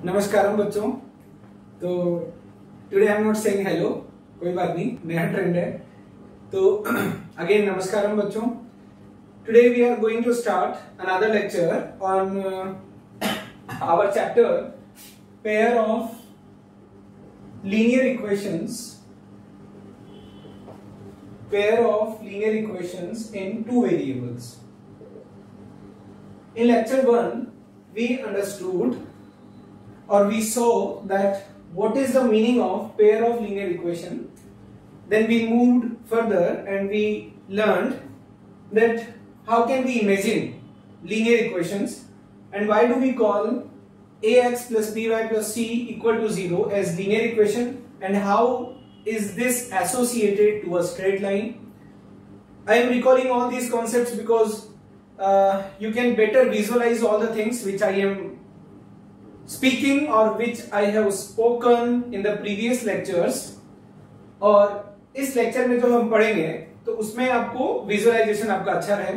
नमस्कारम बच्चों। तो today I am not saying hello, कोई बात नहीं, नया ट्रेंड है। तो अगेन नमस्कारम बच्चों। Today we are going to start another lecture on our chapter pair of linear equations in two variables. In lecture 1 we understood or we saw that what is the meaning of pair of linear equation. Then we moved further and we learned that how can we imagine linear equations and why do we call ax plus by plus c equal to 0 as linear equation, and how is this associated to a straight line. I am recalling all these concepts because you can better visualize all the things which I am speaking or which I have spoken in the previous lectures. और इस lecture में जो हम पढ़ेंगे तो उसमें आपको visualisation आपका अच्छा रहे।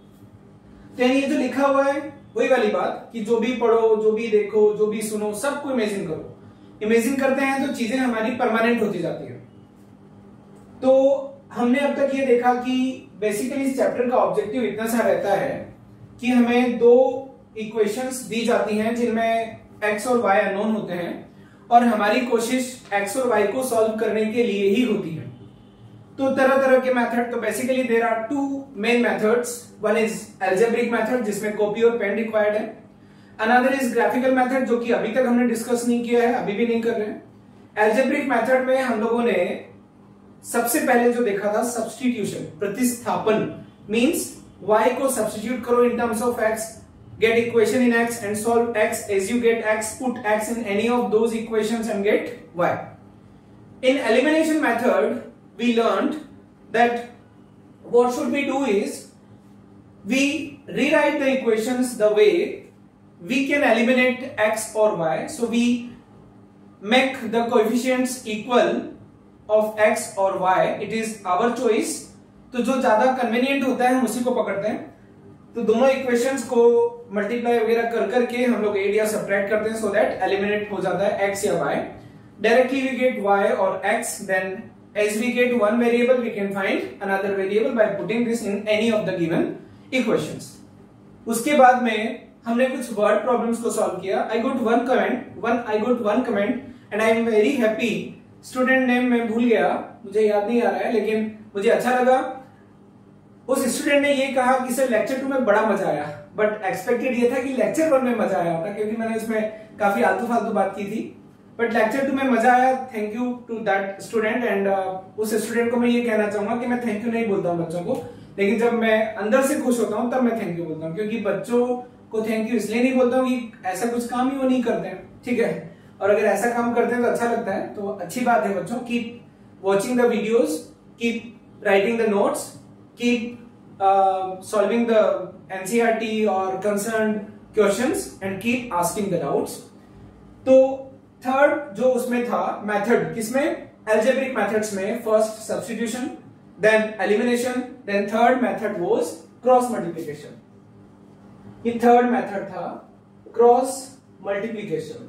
तो ये जो लिखा हुआ है वही वाली बात कि जो भी पढ़ो, जो भी देखो, जो भी सुनो, सबको इमेजिन करो। इमेजिन करते हैं तो चीजें हमारी परमानेंट होती जाती है। तो हमने अब तक ये देखा कि बेसिकली इस चैप्टर का ऑब्जेक्टिव इतना सा रहता है कि हमें दो इक्वेशंस दी जाती हैं जिनमें x और y अननोन होते हैं और हमारी कोशिश x और y को सॉल्व करने के लिए ही होती है। तो तरह तरह के मेथड, तो basically there are two main methods. One is algebraic method जिसमें कॉपी और पेन रिक्वायर्ड है। अनदर इज ग्राफिकल मेथड जो कि अभी तक हमने डिस्कस नहीं किया है, अभी भी नहीं कर रहे हैं। अलजेब्रिक मेथड में हम लोगों ने सबसे पहले जो देखा था सब्स्टिट्यूशन, प्रतिस्थापन, मींस y को सब्स्टिट्यूट करो in terms of x, get equation in x and solve x. As you get x, put x in any of those equations and get y. In elimination method we learned that what should we do is we rewrite the equations the way we can eliminate x or y. So we make the coefficients equal of x or y. It is our choice. तो जो ज्यादा convenient होता है हम उसी को पकड़ते हैं। तो दोनों इक्वेशंस को मल्टीप्लाई वगैरह कर करके हम लोग एड या सब्ट्रैक्ट करते हैं सो दैट एलिमिनेट हो जाता है x या y. Directly we get y और x, then as we get one variable we can find another variable by putting this in any of the given equations. उसके बाद में हमने कुछ वर्ड प्रॉब्लम्स को सॉल्व किया. I got one comment and I am very happy. Student name मैं भूल गया, मुझे याद नहीं आ रहा है, लेकिन मुझे अच्छा लगा। उस स्टूडेंट ने ये कहा कि सर लेक्चर 2 में बड़ा मजा आया, बट एक्सपेक्टेड ये था कि लेक्चर 1 में मजा आया होता क्योंकि मैंने उसमें काफी आलतू फालतू बात की थी, बट लेक्चर 2 में मजा आया। Thank you to that student. And उस स्टूडेंट को मैं ये कहना चाहूंगा कि मैं थैंक यू नहीं बोलता हूँ बच्चों को, लेकिन जब मैं अंदर से खुश होता हूँ तब मैं थैंक यू बोलता हूँ, क्योंकि बच्चों को थैंक यू इसलिए नहीं बोलता हूँ कि ऐसा कुछ काम ही वो नहीं करते हैं, ठीक है, और अगर ऐसा काम करते हैं तो अच्छा लगता है, तो अच्छी बात है बच्चों। Keep watching the videos, keep writing the notes, keep solving the NCERT और concerned questions and keep asking the doubts. तो थर्ड जो उसमें था मेथड, किसमें? अलजेब्रिक मेथड्स में first substitution, then elimination, then third method was cross multiplication. ये third method था cross multiplication.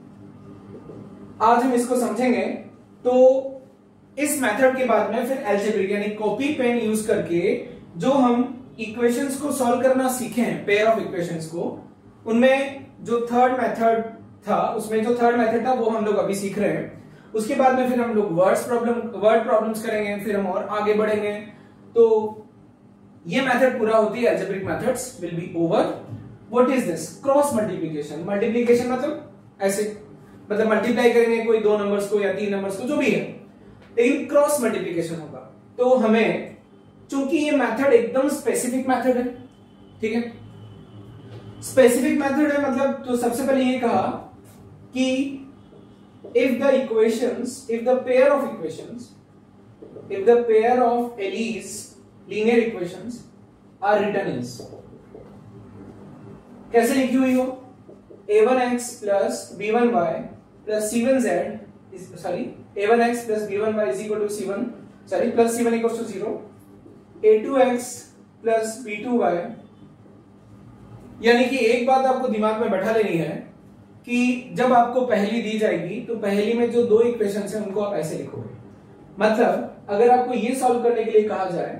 आज हम इसको समझेंगे। तो इस मेथड के बाद में फिर अलजेब्रिक यानी कॉपी पेन यूज करके जो हम इक्वेशंस को सॉल्व करना सीखे हैं, पेयर ऑफ इक्वेशंस को, उनमें जो थर्ड मेथड था, उसमें जो थर्ड मेथड था वो हम लोग अभी सीख रहे हैं। उसके बाद में फिर हम लोग वर्ड प्रॉब्लम्स करेंगे, फिर हम और आगे बढ़ेंगे। तो ये मेथड पूरा होती है, algebraic methods will be over. What is this? Cross multiplication. Multiplication मतलब ऐसे, मतलब मल्टीप्लाई करेंगे कोई दो नंबर्स को या तीन नंबर्स को, जो भी है, लेकिन क्रॉस मल्टीप्लिकेशन होगा। तो हमें, चूंकि ये मेथड एकदम स्पेसिफिक मेथड है, ठीक है, स्पेसिफिक मेथड है मतलब, तो सबसे पहले ये कहा कि if the pair of Ellis linear equations are written as, कैसे लिखी हुई हो? a1x plus b1y plus c1z is, a1x plus b1y is equal to c1, plus c1 equals to 0, a2x plus b2y, यानी कि एक बात आपको दिमाग में बैठा लेनी है कि जब आपको पहेली दी जाएगी तो पहेली में जो दो इक्वेशंस हैं उनको आप ऐसे लिखोगे। मतलब अगर आपको ये सॉल्व करने के लिए कहा जाए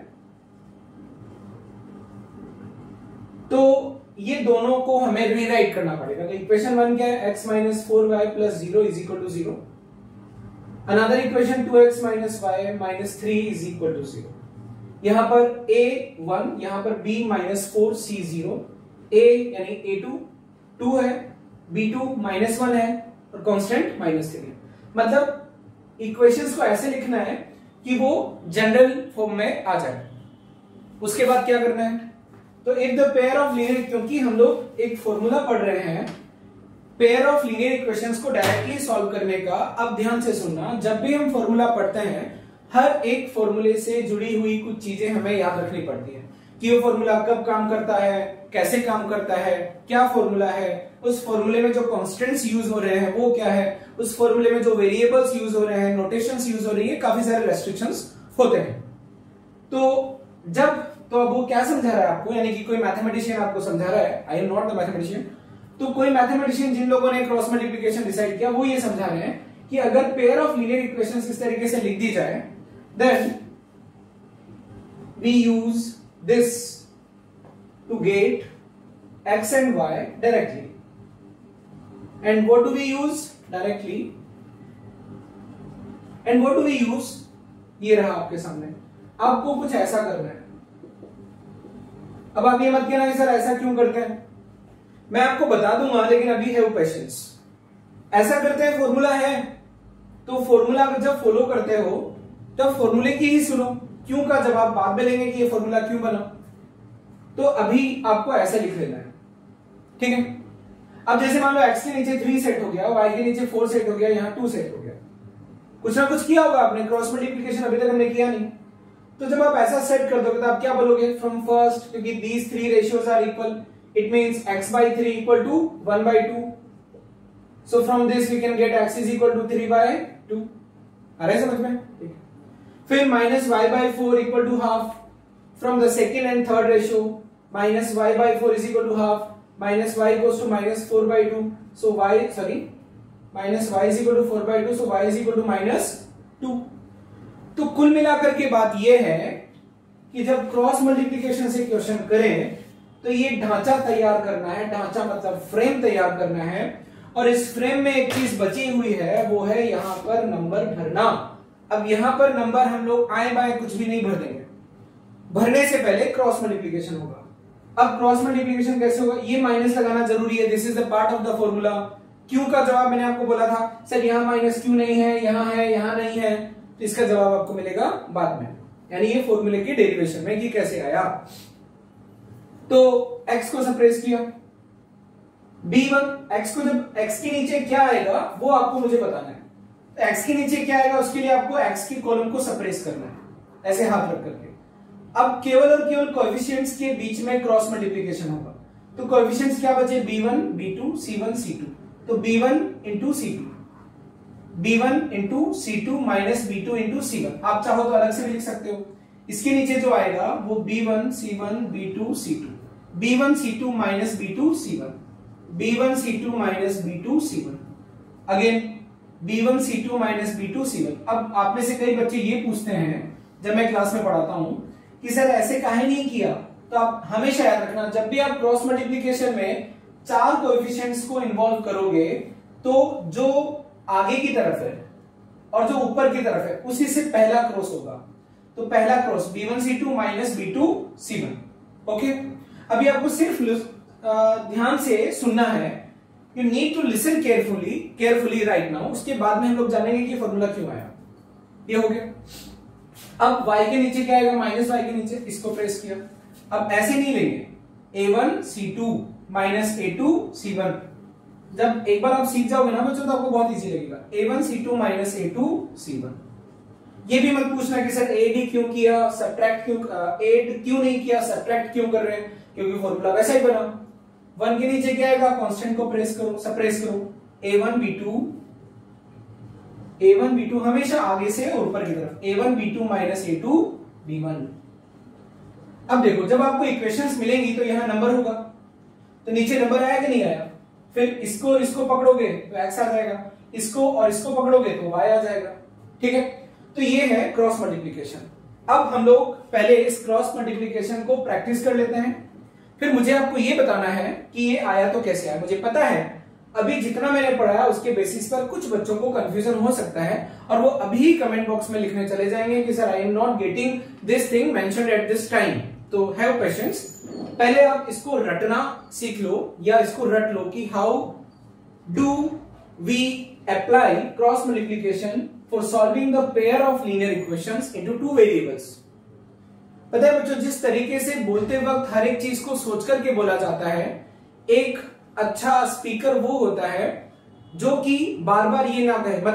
तो ये दोनों को हमें रीराइट करना पड़ेगा। तो इक्वेशन 1 क्या है, x minus 4y plus 0 is equal to 0। Another equation 2x minus y minus 3 is equal to 0। यहां पर a 1, यहां पर b माइनस 4 c 0, a यानी a2 2 है, b2 माइनस 1 है और कांस्टेंट माइनस 3 है। मतलब इक्वेशंस को ऐसे लिखना है कि वो जनरल फॉर्म में आ जाए। उसके बाद क्या करना है, तो if the pair of linear, क्योंकि हम लोग एक फॉर्मूला पढ़ रहे हैं पेयर ऑफ लीनियर इक्वेशंस को डायरेक्टली सॉल्व करने का। अब ध्यान से सुनना, जब भी हम फॉर्मूला पढ़ते हैं हर एक फॉर्मूले से जुड़ी हुई कुछ चीजें हमें याद रखनी पड़ती है कि वो फॉर्मूला कब काम करता है, कैसे काम करता है, क्या फॉर्मूला है, उस फॉर्मूले में जो कांस्टेंट्स यूज हो रहे हैं वो क्या है, उस फॉर्मूले में जो वेरिएबल्स यूज हो रहे हैं, नोटेशंस यूज हो रही है, काफी सारे रेस्ट्रिक्शंस होते हैं। तो अब वो क्या समझा रहा है आपको, यानी कि कोई मैथमेटिशियन आपको समझा रहा है, I am not the mathematician, तो कोई मैथमेटिशियन जिन लोगों ने क्रॉस मल्टीप्लिकेशन डिसाइड किया वो ये समझा रहे हैं कि अगर पेयर ऑफ लीनियर इक्वेशंस इस तरीके से लिख दी जाए then we use this to get x and y directly. And what do we use directly? And what do we use? ये रहा आपके सामने। आपको कुछ ऐसा करना है। अब आप ये मत कहना कि सर ऐसा क्यों करते हैं, मैं आपको बता दूंगा, लेकिन अभी हैव पेशेंस। ऐसा करते हैं, फॉर्मूला है तो फॉर्मूला जब फॉलो करते हो तब फॉर्मूले की ही सुनो, क्यों का जवाब बाद में लेंगे कि ये फॉर्मूला क्यों बना। तो अभी आपको ऐसा लिख लेना है, ठीक है। अब जैसे मान लो x के नीचे 3 सेट हो गया, y के नीचे 4 सेट हो गया, यहां 2 सेट हो गया, कुछ ना कुछ किया होगा आपने, क्रॉस मल्टीप्लिकेशन अभी तक हमने किया नहीं। तो जब आप ऐसा सेट कर दोगे तो आप क्या बोलोगे, फ्रॉम फर्स्ट, क्योंकि these 3 ratios are equal, it means x by 3 equal to 1 by 2, so from this we can get x is equal to 3 by 2। आ रहा है समझ में, ठीक है। फिर minus y by 4 equal to half, from the second and third ratio minus y by 4 is equal to half, minus y goes to minus 4 by 2, so minus y is equal to 4 by 2, so y is equal to minus 2। तो कुल मिलाकर के बात यह है कि जब cross multiplication से क्वेश्चन करें तो ये ढांचा तैयार करना है, ढांचा मतलब फ्रेम तैयार करना है, और इस फ्रेम में एक चीज बची हुई है, वो है यहां पर नंबर भरना। अब यहां पर नंबर हम लोग आए बाएं कुछ भी नहीं भर देंगे, भरने से पहले क्रॉस मल्टीप्लिकेशन होगा। अब क्रॉस मल्टीप्लिकेशन कैसे होगा, ये माइनस लगाना जरूरी है, this is the part of the formula. क्यों का जवाब मैंने आपको बोला था, सर यहां माइनस क्यों नहीं है, यहां है, यहां नहीं है, तो इसका जवाब आपको मिलेगा बाद में, यानी ये फॉर्मूले की डेरिवेशन में कि कैसे आया। तो x को सप्रेस किया, b1, x को जब x के नीचे क्या आएगा वो आपको मुझे बताना है। तो x के नीचे क्या आएगा उसके लिए आपको x के कॉलम को सप्रेस करना है, ऐसे हाथ रख करके। अब केवल और केवल कोएफिशिएंट्स के बीच में क्रॉस मल्टीप्लिकेशन होगा, तो कोएफिशिएंट्स क्या बचे, b1, b2, c1, c2, तो b1 into c2, b1 into c2 minus b2 into c1। आप चाहो तो अलग से भी लिख सकते हो। इसके नीचे जो आएगा वो b1 c1 b2 c2, b1 c2 minus b2 c1, b1 c2 minus b2 c1, again b1 c2 minus b2 c1। अब आप में से कई बच्चे ये पूछते हैं जब मैं क्लास में पढ़ाता हूं कि सर ऐसे काहे नहीं किया, तो आप हमेशा याद रखना, जब भी आप क्रॉस मल्टीप्लिकेशन में 4 कोएफिशिएंट्स को इन्वॉल्व करोगे तो जो आगे की तरफ है और जो ऊपर की तरफ है उसी से पहला क्रॉस होगा। तो पहला cross b1 c2 minus b2 c1। Okay, अभी आपको सिर्फ ध्यान से सुनना है, you need to listen carefully right now. उसके बाद में हम लोग जानेंगे कि फॉर्मूला क्यों आया। ये हो गया। अब y के नीचे क्या आएगा, माइनस y के नीचे, इसको प्रेस किया। अब ऐसे नहीं लेंगे, a1 c2 minus a2 c1। जब एक बार आप सीख जाओगे ना बच्चों तो आपको बहुत इजी लगेगा। a1 c2 minus a2 c1। ये भी मत पूछना कि सर एड क्यों किया, सब्ट्रैक्ट क्यों, एड क्यों नहीं किया, सब्ट्रैक्ट क्यों कर रहे हैं, क्योंकि फॉर्मूला वैसा ही बना। 1 के नीचे क्या आएगा, कांस्टेंट को प्रेस करो, सप्रेस करो, a1 b2 हमेशा आगे से और ऊपर की तरफ, a1 b2 minus a2 b1। अब देखो जब आपको इक्वेशंस मिलेंगी तो यहां नंबर होगा, तो नीचे नंबर आया कि नहीं आया, फिर इसको पकड़ोगे तो x आ जाएगा, इसको और इसको पकड़ोगे तो y आ जाएगा। ठीक है, तो ये है क्रॉस मल्टीप्लीकेशन। अब हम लोग पहले इस क्रॉस मल्टीप्लीकेशन को प्रैक्टिस कर लेते हैं, फिर मुझे आपको ये बताना है कि ये आया तो कैसे आया। मुझे पता है अभी जितना मैंने पढ़ाया उसके बेसिस पर कुछ बच्चों को कंफ्यूजन हो सकता है और वो अभी कमेंट बॉक्स में लिखने चले जाएंगे कि sir I am not getting this thing mentioned at this time. तो हैव पेशेंस, पहले आप इसको रटना सीख लो या इसको रट लो कि how do we apply cross multiplication for solving the pair of linear equations into two variables. पता है बच्चों, जिस तरीके से बोलते वक्त हर एक चीज को सोच करके बोला जाता है, एक अच्छा स्पीकर वो होता है जो कि बार बार ये ना कहे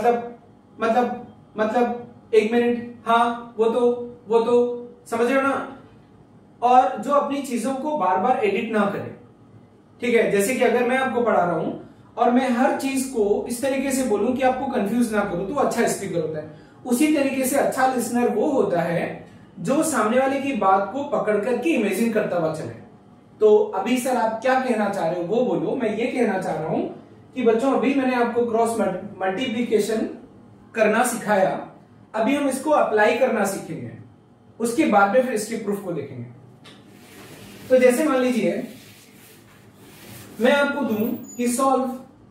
मतलब एक मिनट, हाँ वो तो समझ रहे हो ना, और जो अपनी चीजों को बार बार एडिट ना करे। ठीक है, जैसे कि अगर मैं आपको पढ़ा रहा हूं और मैं हर चीज को इस तरीके से बोलूं कि आपको कंफ्यूज ना करूं, तो अच्छा स्पीकर होता है। उसी तरीके से अच्छा लिसनर वो होता है जो सामने वाले की बात को पकड़ करके इमेजिन करता हुआ चले। तो अभी सर आप क्या कहना चाह रहे हो वो बोलो। मैं ये कहना चाह रहा हूं कि बच्चों अभी मैंने आपको क्रॉस मल्टीप्लीकेशन करना सिखाया, अभी हम इसको अप्लाई करना सीखेंगे, उसके बाद में फिर इसके प्रूफ को देखेंगे। तो जैसे मान लीजिए मैं आपको दूं कि solve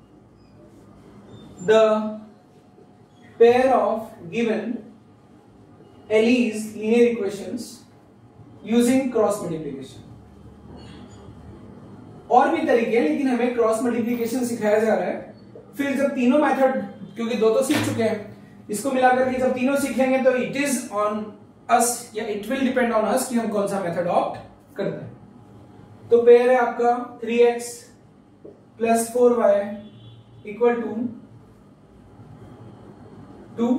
the pair of given Elie's linear equations using cross multiplication. और भी तरीके हैं लेकिन हमें क्रॉस मल्टीप्लीकेशन सिखाया जा रहा है। फिर जब तीनों मेथड, क्योंकि दो तो सीख चुके हैं, इसको मिलाकर के जब तीनों सीखेंगे तो इट इज ऑन अस या it will depend on us कि हम कौन सा मेथड ऑप्ट करते हैं। तो पेयर है आपका 3x plus 4y equal to 2,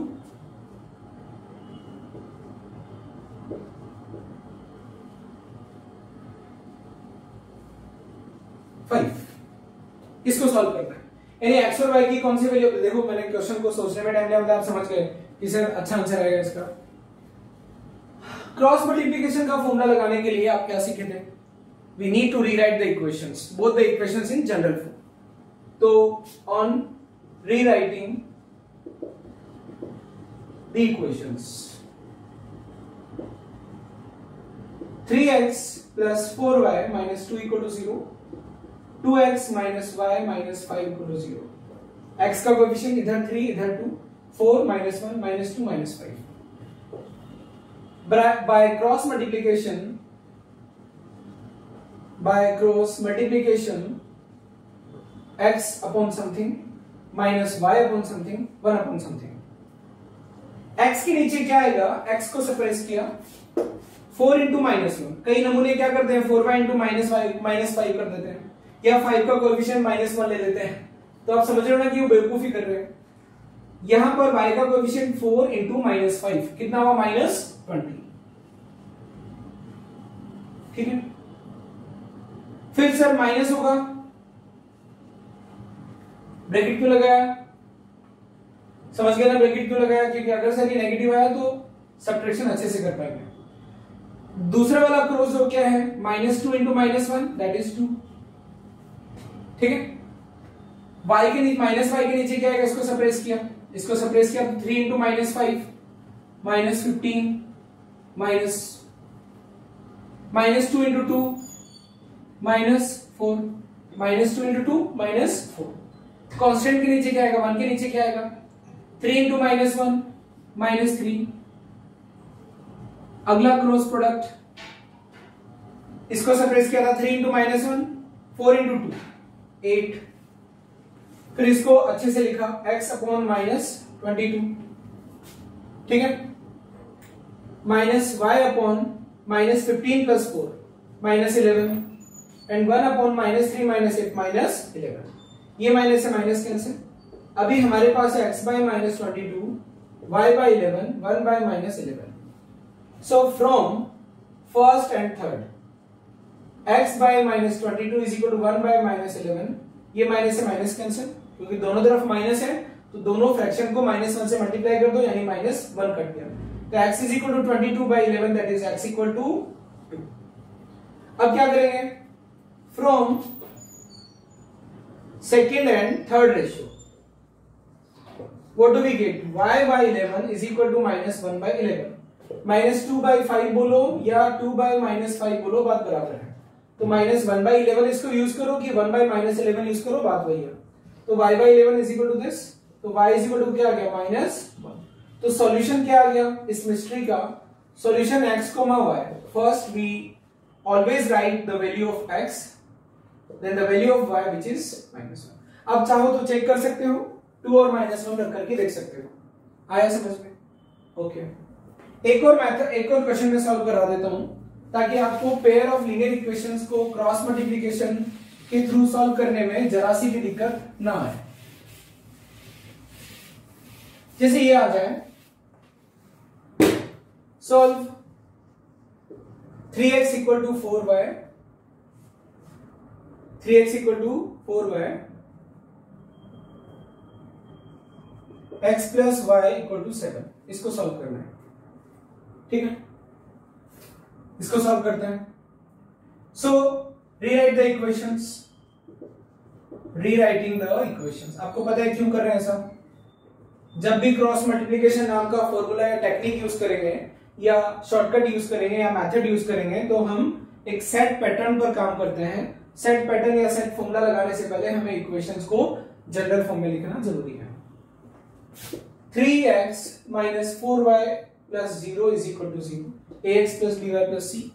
इसको सॉल्व करना है। यानी एक्स और वाई की कौन सी वैल्यू, देखो मैंने क्वेश्चन को सोचने में टाइम लिया, मतलब आप समझ गए कि सर अच्छा आंसर आएगा इसका। क्रॉस मल्टीप्लिकेशन का फॉर्मूला लगाने के लिए आप क्या सीखे थे? We need to rewrite the equations, both the equations in general form. तो on rewriting the equations 3x plus 4y minus 2 equal to 0, 2x minus y minus 5 equal to 0, x का कोएफिशिएंट इधर 3 इधर 2, 4 minus 1 minus 2 minus 5। by cross multiplication x upon something minus y upon something 1 upon something। x के नीचे क्या आएगा, x को suppress किया, 4 into minus 1। कई नमूने क्या करते हैं, 4y इंटू माइनस 5 कर देते हैं, या 5 का कोएफिशिएंट माइनस 1 ले लेते हैं। तो आप समझ रहे हो ना कि वो बेवकूफी कर रहे हैं। यहां पर y का कोएफिशिएंट 4 इंटू माइनस 5 कितना हुआ, माइनस 20। ठीक है, फिर सर माइनस होगा, ब्रैकेट क्यों लगाया, समझ गए ना ब्रैकेट क्यों लगाया, क्योंकि अगर सर ये नेगेटिव आया तो सब्ट्रैक्शन अच्छे से कर पाएंगे। दूसरा वाला क्रॉस रो क्या है, minus 2 into minus 1 that is 2। ठीक है, y के नीचे माइनस y के नीचे क्या है, इसको सप्रेस किया, इसको सप्रेस किया, 3 into minus 5 minus 15 minus 2 into 2 minus 4 minus 2 into 2 minus 4। Constant के नीचे क्या आएगा, 1 के नीचे क्या आएगा, 3 इंटू माइनस 1 माइनस 3। अगला क्रॉस प्रोडक्ट, इसको सप्रेस किया था, 3 इंटू माइनस 1 4 इंटू 2 8। फिर इसको अच्छे से लिखा, x अपॉन माइनस 22। ठीक है, minus y upon minus 15 plus 4 minus 11 and 1 upon minus 3 minus 8 minus 11। ये माइनस से माइनस कैंसिल। अभी हमारे पास है x by minus 22, y by 11, 1 by minus 11। So from first and third x by minus 22 is equal to 1 by minus 11। ये minus से minus cancel, क्योंकि दोनों तरफ माइनस है तो दोनों फ्रैक्शन को माइनस 1 से मल्टीप्लाई कर दो, यानी माइनस 1 कट गया। तो x is equal to 22 by 11 that is x equal to 2। अब क्या करेंगे, from second and third ratio. What do we get? y by 11 is equal to minus 1 by 11. Minus 2 by 5 बोलो या 2 बाई माइनस 5 बोलो, बात बराबर है. तो माइनस 1 बाई 11 इसको यूज करो कि 1 बाई माइनस 11 यूज करो, बात वही है. तो y by 11 is equal to this. तो y इज इक्वल टू क्या आ गया? माइनस 1. तो सॉल्यूशन क्या आ गया इस मिस्ट्री का? Solution x comma y. First we always write the value of x, then the value of y which is minus 1. अब चाहो तो चेक कर सकते हो, 2 और माइनस 1 रख करके देख सकते हो. आया समझ में? ओके. एक और क्वेश्चन में सॉल्व करा देता हूं ताकि आपको पेयर ऑफ लीनियर इक्वेशंस को क्रॉस मल्टीप्लिकेशन के थ्रू सॉल्व करने में जरा सी भी दिक्कत ना आए. जैसे ये आ जाए, solve 3x equal to 4y, 3x equal to 4y, x plus y equal to 7. इसको सॉल्व करना है. ठीक है, इसको सॉल्व करते हैं. So rewrite the equations. Rewriting the equations. आपको पता है क्यों कर रहे हैं ऐसा? जब भी क्रॉस मल्टीप्लिकेशन नाम का फॉर्मूला या टेक्निक यूज करेंगे या शॉर्टकट यूज करेंगे या मेथड यूज करेंगे तो हम एक सेट पैटर्न पर काम करते हैं. सेट पैटर्न या सेट फॉर्मूला लगाने से पहले हमें इक्वेशंस को जनरल फॉर्म में लिखना जरूरी है. 3x minus 4y plus 0 is equal to 0. ax plus by plus c.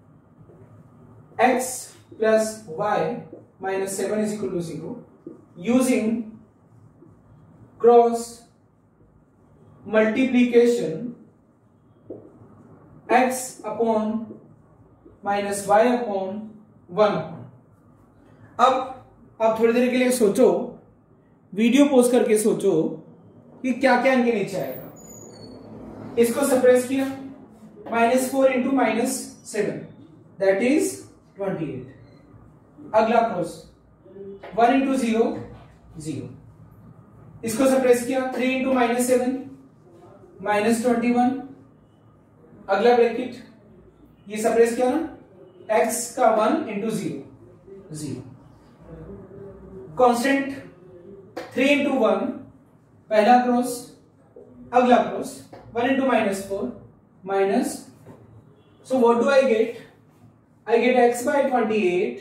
x plus y minus 7 is equal to 0. Using cross multiplication, x upon minus y upon 1 upon. अब आप थोड़ी देर के लिए सोचो, वीडियो पॉज करके सोचो कि क्या क्या इनके नीचे आएगा. इसको सप्रेस किया, -4 इंटू -7 दैट इज 28. अगला क्रॉस 1 इंटू 0 0. इसको सप्रेस किया, 3 इंटू -7 -21. अगला ब्रैकेट ये सप्रेस किया ना, x का 1 इंटू 0 0. कांस्टेंट 3 इंटू 1 पहला क्रॉस, अगला cross 1 into -4 minus. So what do I get? I get x by 28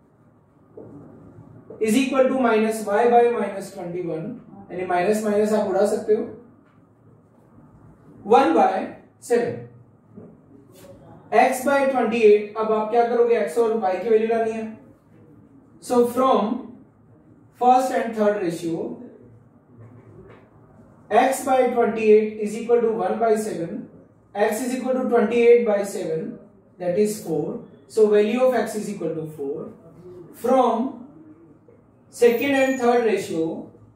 is equal to minus y by -21. यानी माइनस माइनस आप उड़ा सकते हो. 1 by 7. x by 28. अब आप क्या करोगे? x और y की वैल्यू लानी है. So from first and third ratio, x by 28 is equal to 1 by 7. x is equal to 28 by 7, that is 4. So value of x is equal to 4. From second and third ratio,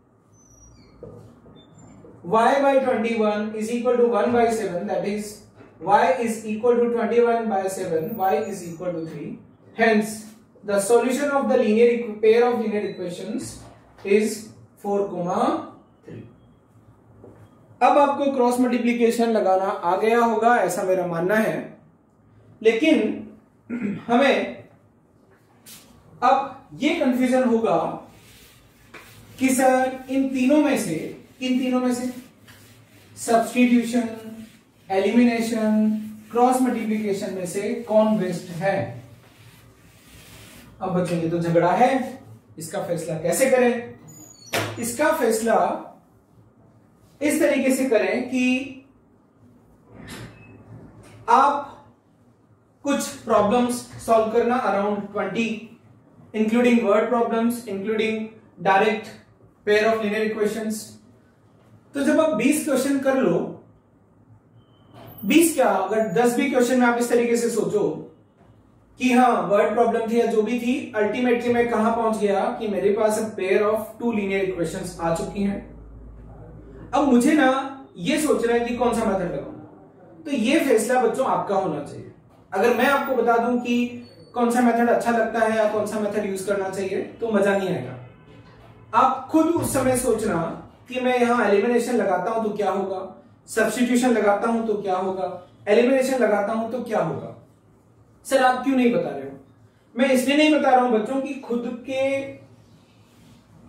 y by 21 is equal to 1 by 7, that is y is equal to 21 by 7, y is equal to 3. Hence the solution of the pair of linear equations is 4, 3. अब आपको cross multiplication लगाना आ गया होगा ऐसा मेरा मानना है, लेकिन हमें अब ये कंफ्यूजन होगा कि सर इन तीनों में से सब्स्टिट्यूशन, एलिमिनेशन, क्रॉस मल्टीप्लिकेशन में से कौन बेस्ट है? अब बच्चों ये तो झगड़ा है, इसका फैसला कैसे करें? इसका फैसला इस तरीके से करें कि आप कुछ प्रॉब्लम्स सॉल्व करना around 20, including word problems, including direct pair of linear equations. तो जब आप 20 क्वेश्चन कर लो, 20 क्या, अगर 10 भी क्वेश्चन में आप इस तरीके से सोचो कि हाँ वर्ड प्रॉब्लम थी या जो भी थी, अल्टीमेटली मैं कहां पहुंच गया कि मेरे पास अब पेयर ऑफ 2 लीनियर इक्वेशंस आ चुकी हैं. अब मुझे ना ये सोचना है कि कौन सा मेथड लगाऊं. तो ये फैसला बच्चों आपका होना चाहिए. अगर मैं आपको बता दूं कि कौन सा मेथड अच्छा लगता है या कौन सा मेथड यूज करना चाहिए तो मजा नहीं आएगा. आप खुद उस समय सोचना कि मैं यहां एलिमिनेशन लगाता हूं तो क्या होगा, सब्स्टिट्यूशन लगाता हूं तो क्या होगा, एलिमिनेशन लगाता हूं तो क्या होगा. सर आप क्यों नहीं बता रहे हो? मैं इसलिए नहीं बता रहा हूं बच्चों कि खुद के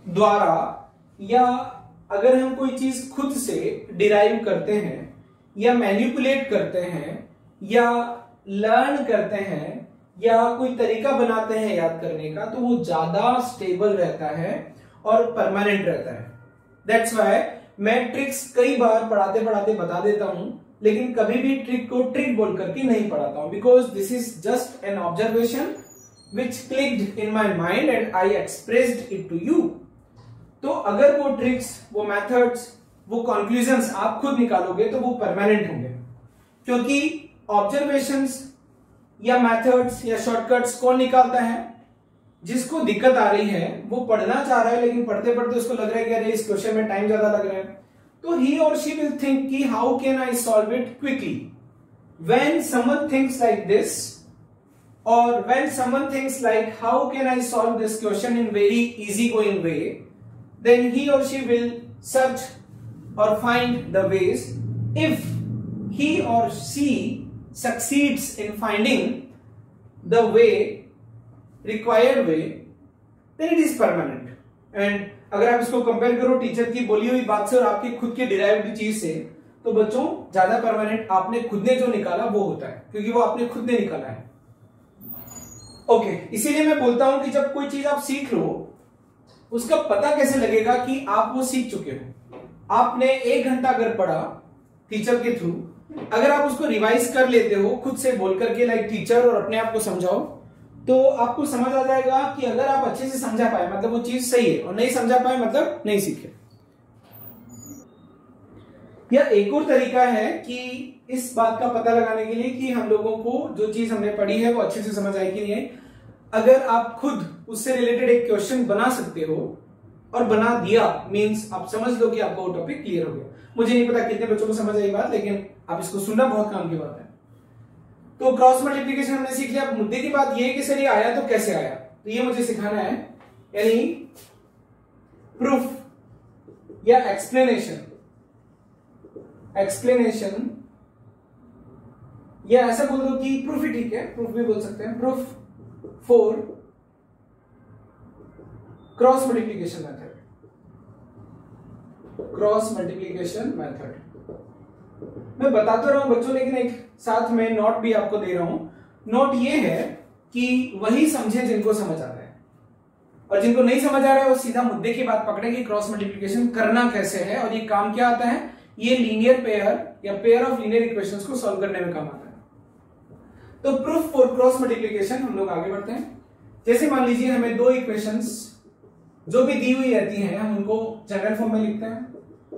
द्वारा, या अगर हम कोई चीज खुद से डिराइव करते हैं या मैनिपुलेट करते हैं या लर्न करते हैं या कोई तरीका बनाते हैं याद करने का, तो वो ज्यादा स्टेबल रहता है और परमानेंट रहता है। दैट्स व्हाई मैं ट्रिक्स कई बार पढ़ाते पढ़ाते बता देता हूं, लेकिन कभी भी ट्रिक को ट्रिक बोल करके नहीं पढ़ाता हूं, because this is just an observation which clicked in my mind and I expressed it to you. तो अगर वो ट्रिक्स, वो मेथड्स, वो कंक्लूजन्स आप खुद निकालोगे तो वो परमानेंट होंगे, क्योंकि ऑब्जर्वेशंस या मेथड्स या शॉर्टकट्स कौन निकालता है? जिसको दिक्कत आ रही है, वो पढ़ना चाह रहा है लेकिन पढ़ते पढ़ते उसको लग रहा है कि अरे इस क्वेश्चन में टाइम ज्यादा लग रहा है, तो he or she will think कि how can I solve it quickly. When someone thinks like this, or when someone thinks like how can I solve this question in very easy going way, then he or she will search or find the ways. If he or she succeeds in finding the way, required way, then it is permanent. And अगर आप इसको compare करो teacher की बोली हुई बात से और आपकी खुद की डिराइव्ड चीज से, तो बच्चों ज्यादा परमानेंट आपने खुद ने जो निकाला वो होता है, क्योंकि वो आपने खुद ने निकाला है। ओके, इसीलिए मैं बोलता हूं कि जब कोई चीज आप सीख लो, उसका पता कैसे लगेगा कि आप वो सीख चुके हो? आपने 1 घंटा अगर पढ़ा टीचर के थ्रू, अगर आप उसको रिवाइज कर लेते हो खुद से बोल करके लाइक टीचर, और अपने आप को समझाओ, तो आपको समझ आ जाएगा कि अगर आप अच्छे से समझा पाए मतलब वो चीज सही है, और नहीं समझा पाए मतलब नहीं सीखे। यह एक और तरीका है कि इस बात का पता लगाने के लिए कि हम लोगों को जो चीज हमने पढ़ी है वो अच्छे से समझ आई कि नहीं आई। अगर आप खुद उससे रिलेटेड एक क्वेश्चन बना सकते हो और बना दिया, मीन्स आप समझ लो कि आपका वो टॉपिक क्लियर हो गया। मुझे नहीं पता कितने बच्चों को समझ आई बात, लेकिन आप इसको सुनना बहुत काम की बात है। तो क्रॉस मल्टीप्लिकेशन हमने सीख लिया। मुद्दे की बात यह है कि सर ये आया तो कैसे आया, तो ये मुझे सिखाना है, यानी प्रूफ या एक्सप्लेनेशन या ऐसा बोल दो कि प्रूफ ही ठीक है, प्रूफ भी बोल सकते हैं, proof for cross multiplication method. मैं बताता रहा हूं बच्चों, लेकिन एक साथ में नोट भी आपको दे रहा हूं। नोट ये है कि वही समझे जिनको समझ आ रहा है, और जिनको नहीं समझ आ रहा है वो सीधा मुद्दे की बात पकड़े कि क्रॉस मल्टीप्लिकेशन करना कैसे है और ये काम क्या आता है। ये लीनियर पेयर या पेयर ऑफ लीनियर इक्वेशंस को सॉल्व करने में काम आता है। तो प्रूफ फॉर क्रॉस मल्टीप्लिकेशन हम लोग आगे बढ़ते हैं। जैसे मान लीजिए हमें 2 इक्वेशंस जो भी दी हुई रहती हैं, हम उनको जनरल फॉर्म में लिखते हैं।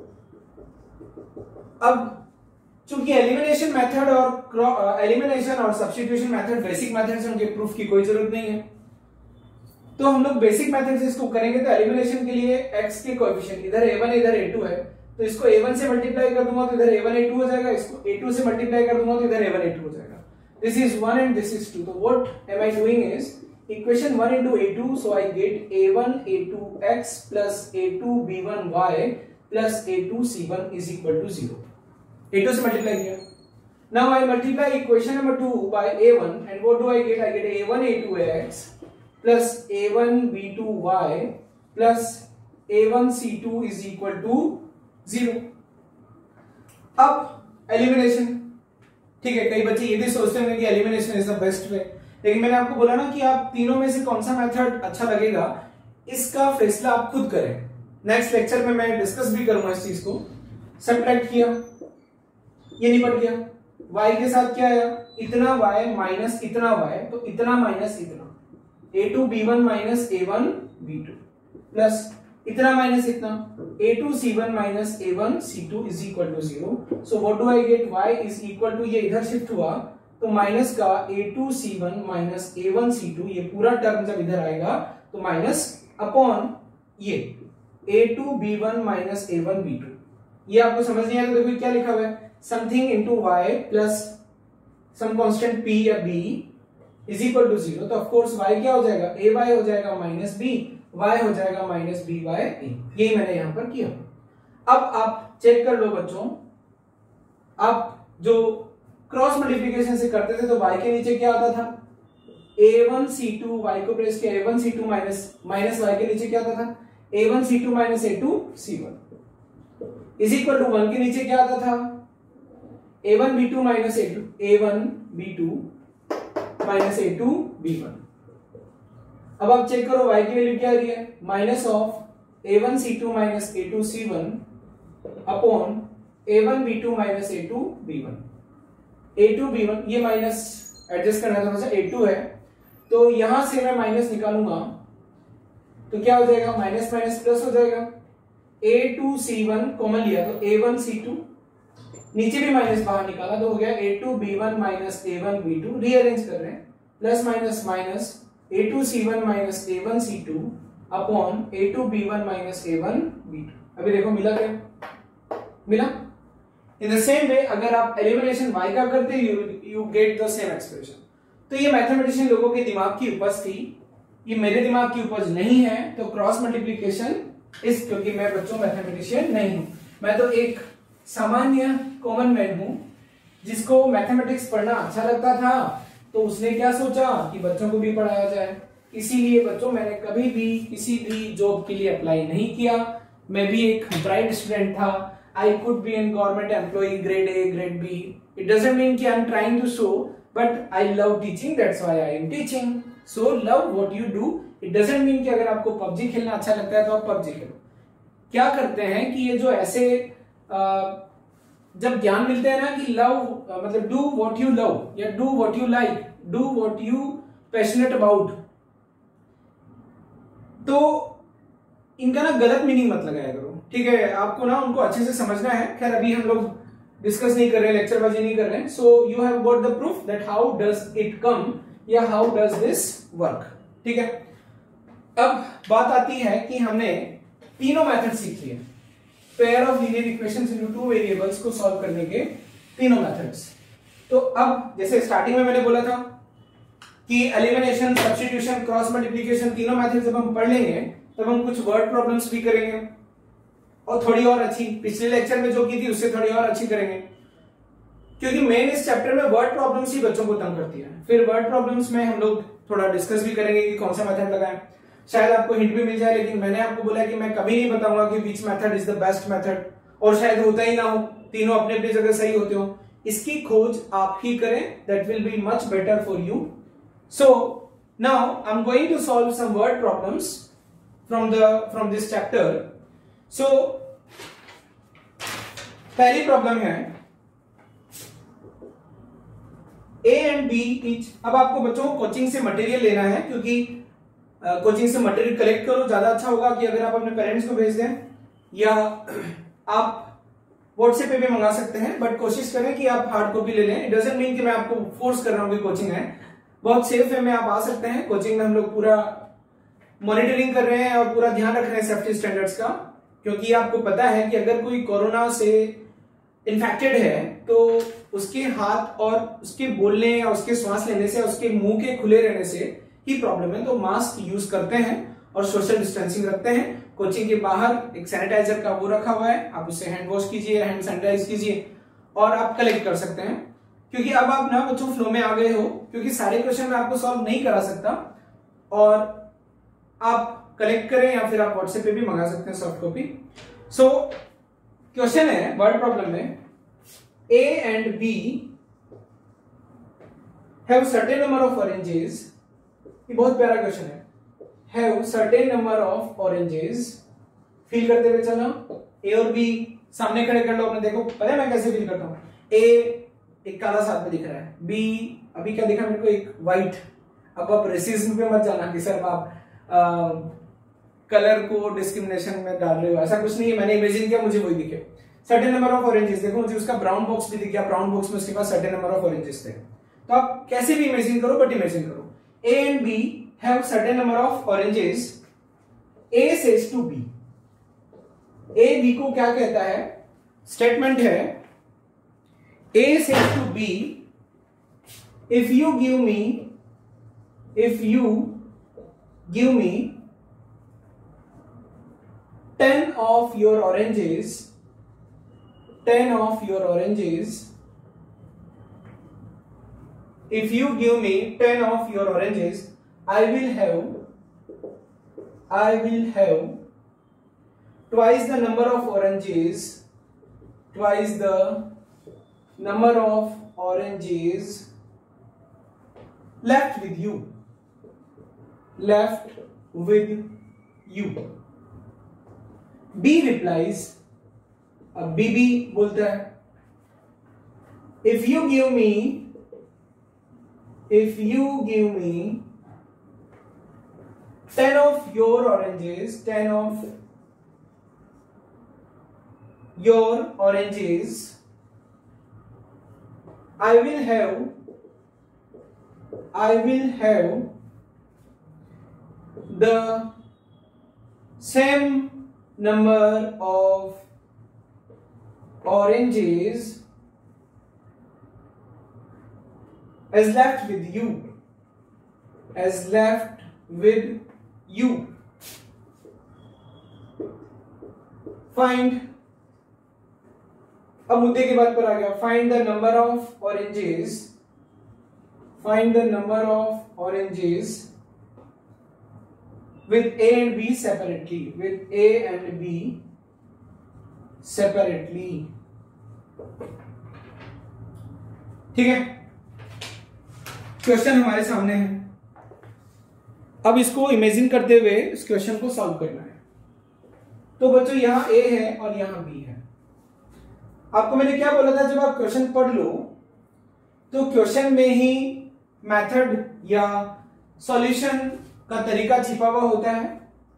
अब चूंकि एलिमिनेशन मेथड और सब्स्टिट्यूशन मेथड बेसिक मेथड्स हैं, उनके प्रूफ की कोई जरूरत नहीं है, तो हम लोग बेसिक मेथड से इसको करेंगे। तो एलिमिनेशन के लिए x के कोएफिशिएंट इधर a1 इधर a2 है, तो इसको a1 से मल्टीप्लाई कर दूंगा तो इधर a1 a2 हो जाएगा, इसको a2 से मल्टीप्लाई कर दूंगा तो इधर a1 a2 हो जाएगा। This is 1 and this is 2। तो what am I doing is equation 1 into a2, so I get a1 a2x plus a2 b1y plus a2 c1 is equal to 0. a2 से multiply किया। Now I multiply equation number 2 by a1 and what do I get? I get a1 a2x plus a1 b2y plus a1 c2 is equal to 0. अब elimination, ठीक है, कई बच्चे ये भी सोचते होंगे कि elimination is the best way, लेकिन मैंने आपको बोला ना कि आप तीनों में से कौन सा मेथड अच्छा लगेगा, इसका फैसला आप खुद करें। नेक्स्ट लेक्चर में मैं डिस्कस भी करूंगा इस चीज को। सब्ट्रैक्ट किया, ये निपट गया। y के साथ क्या आया, इतना y माइनस इतना y, तो इतना माइनस इतना, a2 b1 minus a1 b2 plus इतना माइनस इतना, a2 c1 minus a1 c2 is equal to 0। So what do I get, y is equal to, ये इधर शिफ्ट हुआ तो माइनस का a2 c1 minus a1 c2, ये पूरा term जब इधर आएगा तो माइनस अपॉन ये a2 b1 minus a1 b2। ये आपको समझ नहीं आया तो देखो क्या लिखा हुआ है, something into y plus some constant p या b इज इक्वल टू 0। तो ऑफ कोर्स y क्या हो जाएगा, ay हो जाएगा माइनस b, y हो जाएगा माइनस by a। यही मैंने यहां पर किया। अब आप चेक कर लो बच्चों, आप जो क्रॉस मल्टीप्लिकेशन से करते थे तो y के नीचे क्या आता था, a1 c2, y को प्रेस किया a1 c2 माइनस y के नीचे क्या आता था A1C2 minus A2C1 is equal to 1 के नीचे क्या आता था, A1B2 minus A1B2 minus A2B1। अब आप चेक करो y की वैल्यू क्या आ रही है, minus of A1C2 minus A2C1 upon A1B2 minus A2B1। A2B1 ये माइनस एडजस्ट करना थोड़ा सा, A2 है तो यहां से मैं माइनस निकालूंगा तो क्या हो जाएगा, माइनस माइनस प्लस हो जाएगा। A2C1 कॉमन लिया तो A1C2, नीचे भी माइनस बाहर निकाला तो हो गया A2B1 माइनस A1B2, रीअरेंज कर रहे हैं, plus minus minus A2C1 minus A1C2 upon A2B1 minus A1B2। अभी देखो मिला क्या, मिला। इन द सेम वे अगर आप एलिमिनेशन y का करते you get the same expression. तो ये मैथमेटिशियन लोगों के दिमाग की उपज थी, ये मेरे दिमाग की उपज नहीं है। तो क्रॉस मल्टीप्लिकेशन इस, क्योंकि मैं बच्चों मैथमेटिशियन नहीं हूं, मैं तो एक सामान्य कॉमन मैन हूं जिसको मैथमेटिक्स पढ़ना अच्छा लगता था, तो उसने क्या सोचा कि बच्चों को भी पढ़ाया जाए। इसीलिए बच्चों मैंने कभी भी किसी भी जॉब के लिए अप्लाई नहीं किया। मैं भी एक ब्राइट स्टूडेंट था, I could be in government employee, grade A, grade B. It doesn't mean कि I'm trying to show, but I love teaching. That's why I am teaching. So love what you do. It doesn't mean कि अगर आपको PUBG खेलना अच्छा लगता है तो आप PUBG खेलो। क्या करते हैं कि ये जो ऐसे जब ज्ञान मिलते हैं ना कि लव मतलब do what you love या do what you like, do what you passionate about, तो इनका ना गलत मीनिंग मत लगाया करो, ठीक है। आपको ना उनको अच्छे से समझना है। खैर अभी हम लोग डिस्कस नहीं कर रहे, लेक्चरबाजी नहीं कर रहे हैं। So you have got the proof that how does it come या हाउ डज दिस वर्क, ठीक है। अब बात आती है कि हमने तीनों मेथड सीख लिए, pair of linear equations into two variables को सॉल्व करने के तीनों मेथड्स। तो अब जैसे स्टार्टिंग में मैंने बोला था कि एलिमिनेशन, सब्स्टिट्यूशन, क्रॉस मल्टीप्लिकेशन तीनों मेथड जब हम पढ़ लेंगे तब हम कुछ वर्ड प्रॉब्लम्स भी करेंगे और थोड़ी और अच्छी, पिछले लेक्चर में जो की थी उससे थोड़ी और अच्छी करेंगे, क्योंकि मेन इस चैप्टर में वर्ड प्रॉब्लम्स ही बच्चों को तंग करती है। फिर वर्ड प्रॉब्लम्स में हम लोग थोड़ा डिस्कस भी करेंगे कि कौन सा मेथड लगाएं, शायद आपको हिंट भी मिल जाए। लेकिन मैंने आपको बोला कि मैं कभी नहीं बताऊंगा कि which method is the best method, और शायद होता ही ना हो, तीनों अपने अपनी जगह सही होते हो। इसकी खोज आप ही करें, that will be much better for you. So now I am going to solve some word problems from this chapter. So पहली प्रॉब्लम है A and B each। अब आपको बच्चों कोचिंग से मटेरियल लेना है, क्योंकि कोचिंग से मटेरियल कलेक्ट करो, ज्यादा अच्छा होगा कि अगर आप अपने पेरेंट्स को भेज दें या आप व्हाट्सएप पे भी मंगा सकते हैं, बट कोशिश करें कि आप हार्ड कॉपी ले लें। इट डजंट मीन कि मैं आपको फोर्स कर रहा हूं कि कोचिंग है, बहुत सेफ है, में आप आ सकते हैं। कोचिंग में हम लोग पूरा मॉनिटरिंग कर रहे हैं और पूरा ध्यान रख रहे हैं सेफ्टी स्टैंडर्ड्स का, क्योंकि आपको पता है कि अगर कोई कोरोना से इन्फेक्टेड है तो उसके हाथ और उसके बोलने या उसके सांस लेने से, उसके मुंह के खुले रहने से ही प्रॉब्लम है। तो मास्क यूज करते हैं और सोशल डिस्टेंसिंग रखते हैं। कोचिंग के बाहर एक सैनिटाइजर का वो रखा हुआ है, आप उससे हैंड वॉश कीजिए, हैंड सैनिटाइज कीजिए और आप कलेक्ट कर सकते हैं। क्योंकि अब आप ना बच्चों फ्लो में आ गए हो, क्योंकि सारे क्वेश्चन मैं आपको सॉल्व नहीं करा सकता, और आप कलेक्ट करें या फिर आप व्हाट्सएप पे भी मंगा सकते हैं सॉफ्ट कॉपी। सो क्वेश्चन है वर्ड प्रॉब्लम में, A and B have certain number of oranges। ये बहुत प्यारा क्वेश्चन है। Have certain number of oranges, feel करते हुए चलना। A और B सामने खड़े कर लो अपने, देखो पता है मैं कैसे फील करता हूँ। A एक काला साथ में दिख रहा है, B अभी क्या दिखा मेरे को, एक व्हाइट। अब आप रेसिज्म पे मत जाना कि सर आप कलर को डिस्क्रिमिनेशन में डाल रहे हो, ऐसा कुछ नहीं है। मैंने इमेजिन किया, मुझे वही दिखे। सर्टेन नंबर ऑफ ऑरेंजेस, देखो मुझे उसका ब्राउन बॉक्स भी दिख गया, ब्राउन बॉक्स में उसके पास सर्टेन नंबर ऑफ ऑरेंजेस थे। तो आप कैसे भी इमेजिन करो, बट इमेजिन करो A and B have certain number of oranges। A says to B, A B को क्या कहता है, स्टेटमेंट है A says to B, if you give me 10 of your oranges, 10 of your oranges, if you give me 10 of your oranges, I will have twice the number of oranges, twice the number of oranges left with you, left with you. B replies, अब BB बोलता है, if you give me 10 of your oranges, 10 of your oranges, I will have the same number of oranges as left with you, find, अब मुद्दे की बात पर आ गया, find the number of oranges with A and B separately, ठीक है। Question हमारे सामने है, अब इसको इमेजिन करते हुए इस क्वेश्चन को सॉल्व करना है। तो बच्चों यहां A है और यहां B है। आपको मैंने क्या बोला था, जब आप क्वेश्चन पढ़ लो तो क्वेश्चन में ही मेथड या सॉल्यूशन का तरीका छिपा हुआ होता है।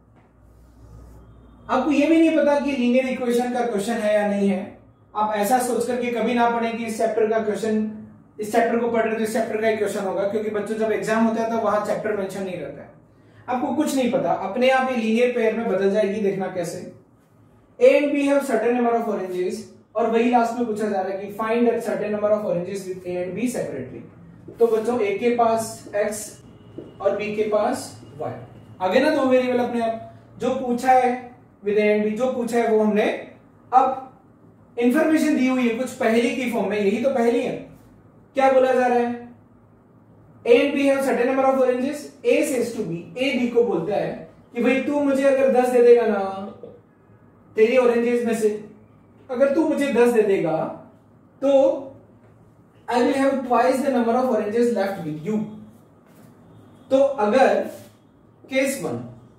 आपको यह भी नहीं पता कि लीनियर इक्वेशन का क्वेश्चन है या नहीं है। आप ऐसा सोच करके कभी ना पढ़ें कि इस चैप्टर का क्वेश्चन, इस चैप्टर को पढ़ रहे तो इस चैप्टर का क्वेश्चन होगा, क्योंकि बच्चों जब एग्जाम होता है तो वहां चैप्टर मेंशन नहीं रहता है। आपको कुछ नहीं पता, अपने आप ये लीनियर पेयर में बदल जाएगी। देखना कैसे, A and B have certain number of oranges, और वही लास्ट में पूछा जा रहा है कि find that certain number of oranges with A and B separately. तो बच्चों A के पास X और B के पास Y आगे ना, दो वेरिएबल अपने आप। जो पूछा है विद A and B, जो पूछा है वो हमने अब इंफॉर्मेशन दी हुई है कुछ पहेली की फॉर्म में, यही तो पहेली है। क्या बोला जा रहा है, A and B have certain number of oranges, A says to B, A B को बोलता है कि भाई तू मुझे अगर 10 दे देगा ना तेरी ऑरेंजेस में से, अगर तू मुझे 10 दे देगा तो I will have twice the number of oranges left with you। तो अगर केस 1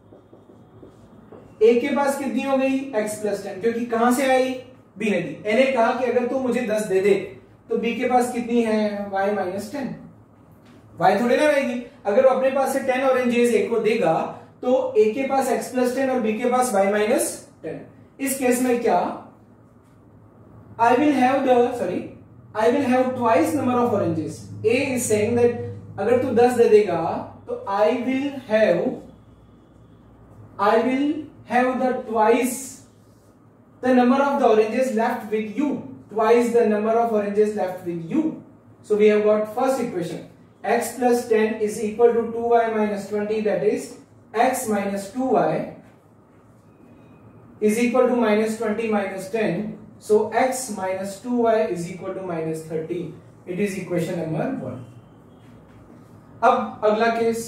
A के पास कितनी हो गई x प्लस 10, क्योंकि कहां से आई, B ने दी। A ने कहा कि अगर तू मुझे 10 दे दे तो B के पास कितनी है y माइनस 10, y थोड़ी ना रहेगी। अगर वो अपने पास से 10 ऑरेंजेस A को देगा तो A के पास x प्लस 10 और B के पास y माइनस 10। इस केस में क्या, I will have twice number of oranges। A is saying that अगर तू 10 दे देगा तो I will have the twice the number of the oranges left with you, twice the number of oranges left with you। So we have got first equation, x plus 10 is equal to 2y minus 20, that is x minus 2y is equal to minus 20 minus 10, so x minus 2y is equal to minus 30। It is equation number 1। अब अगला case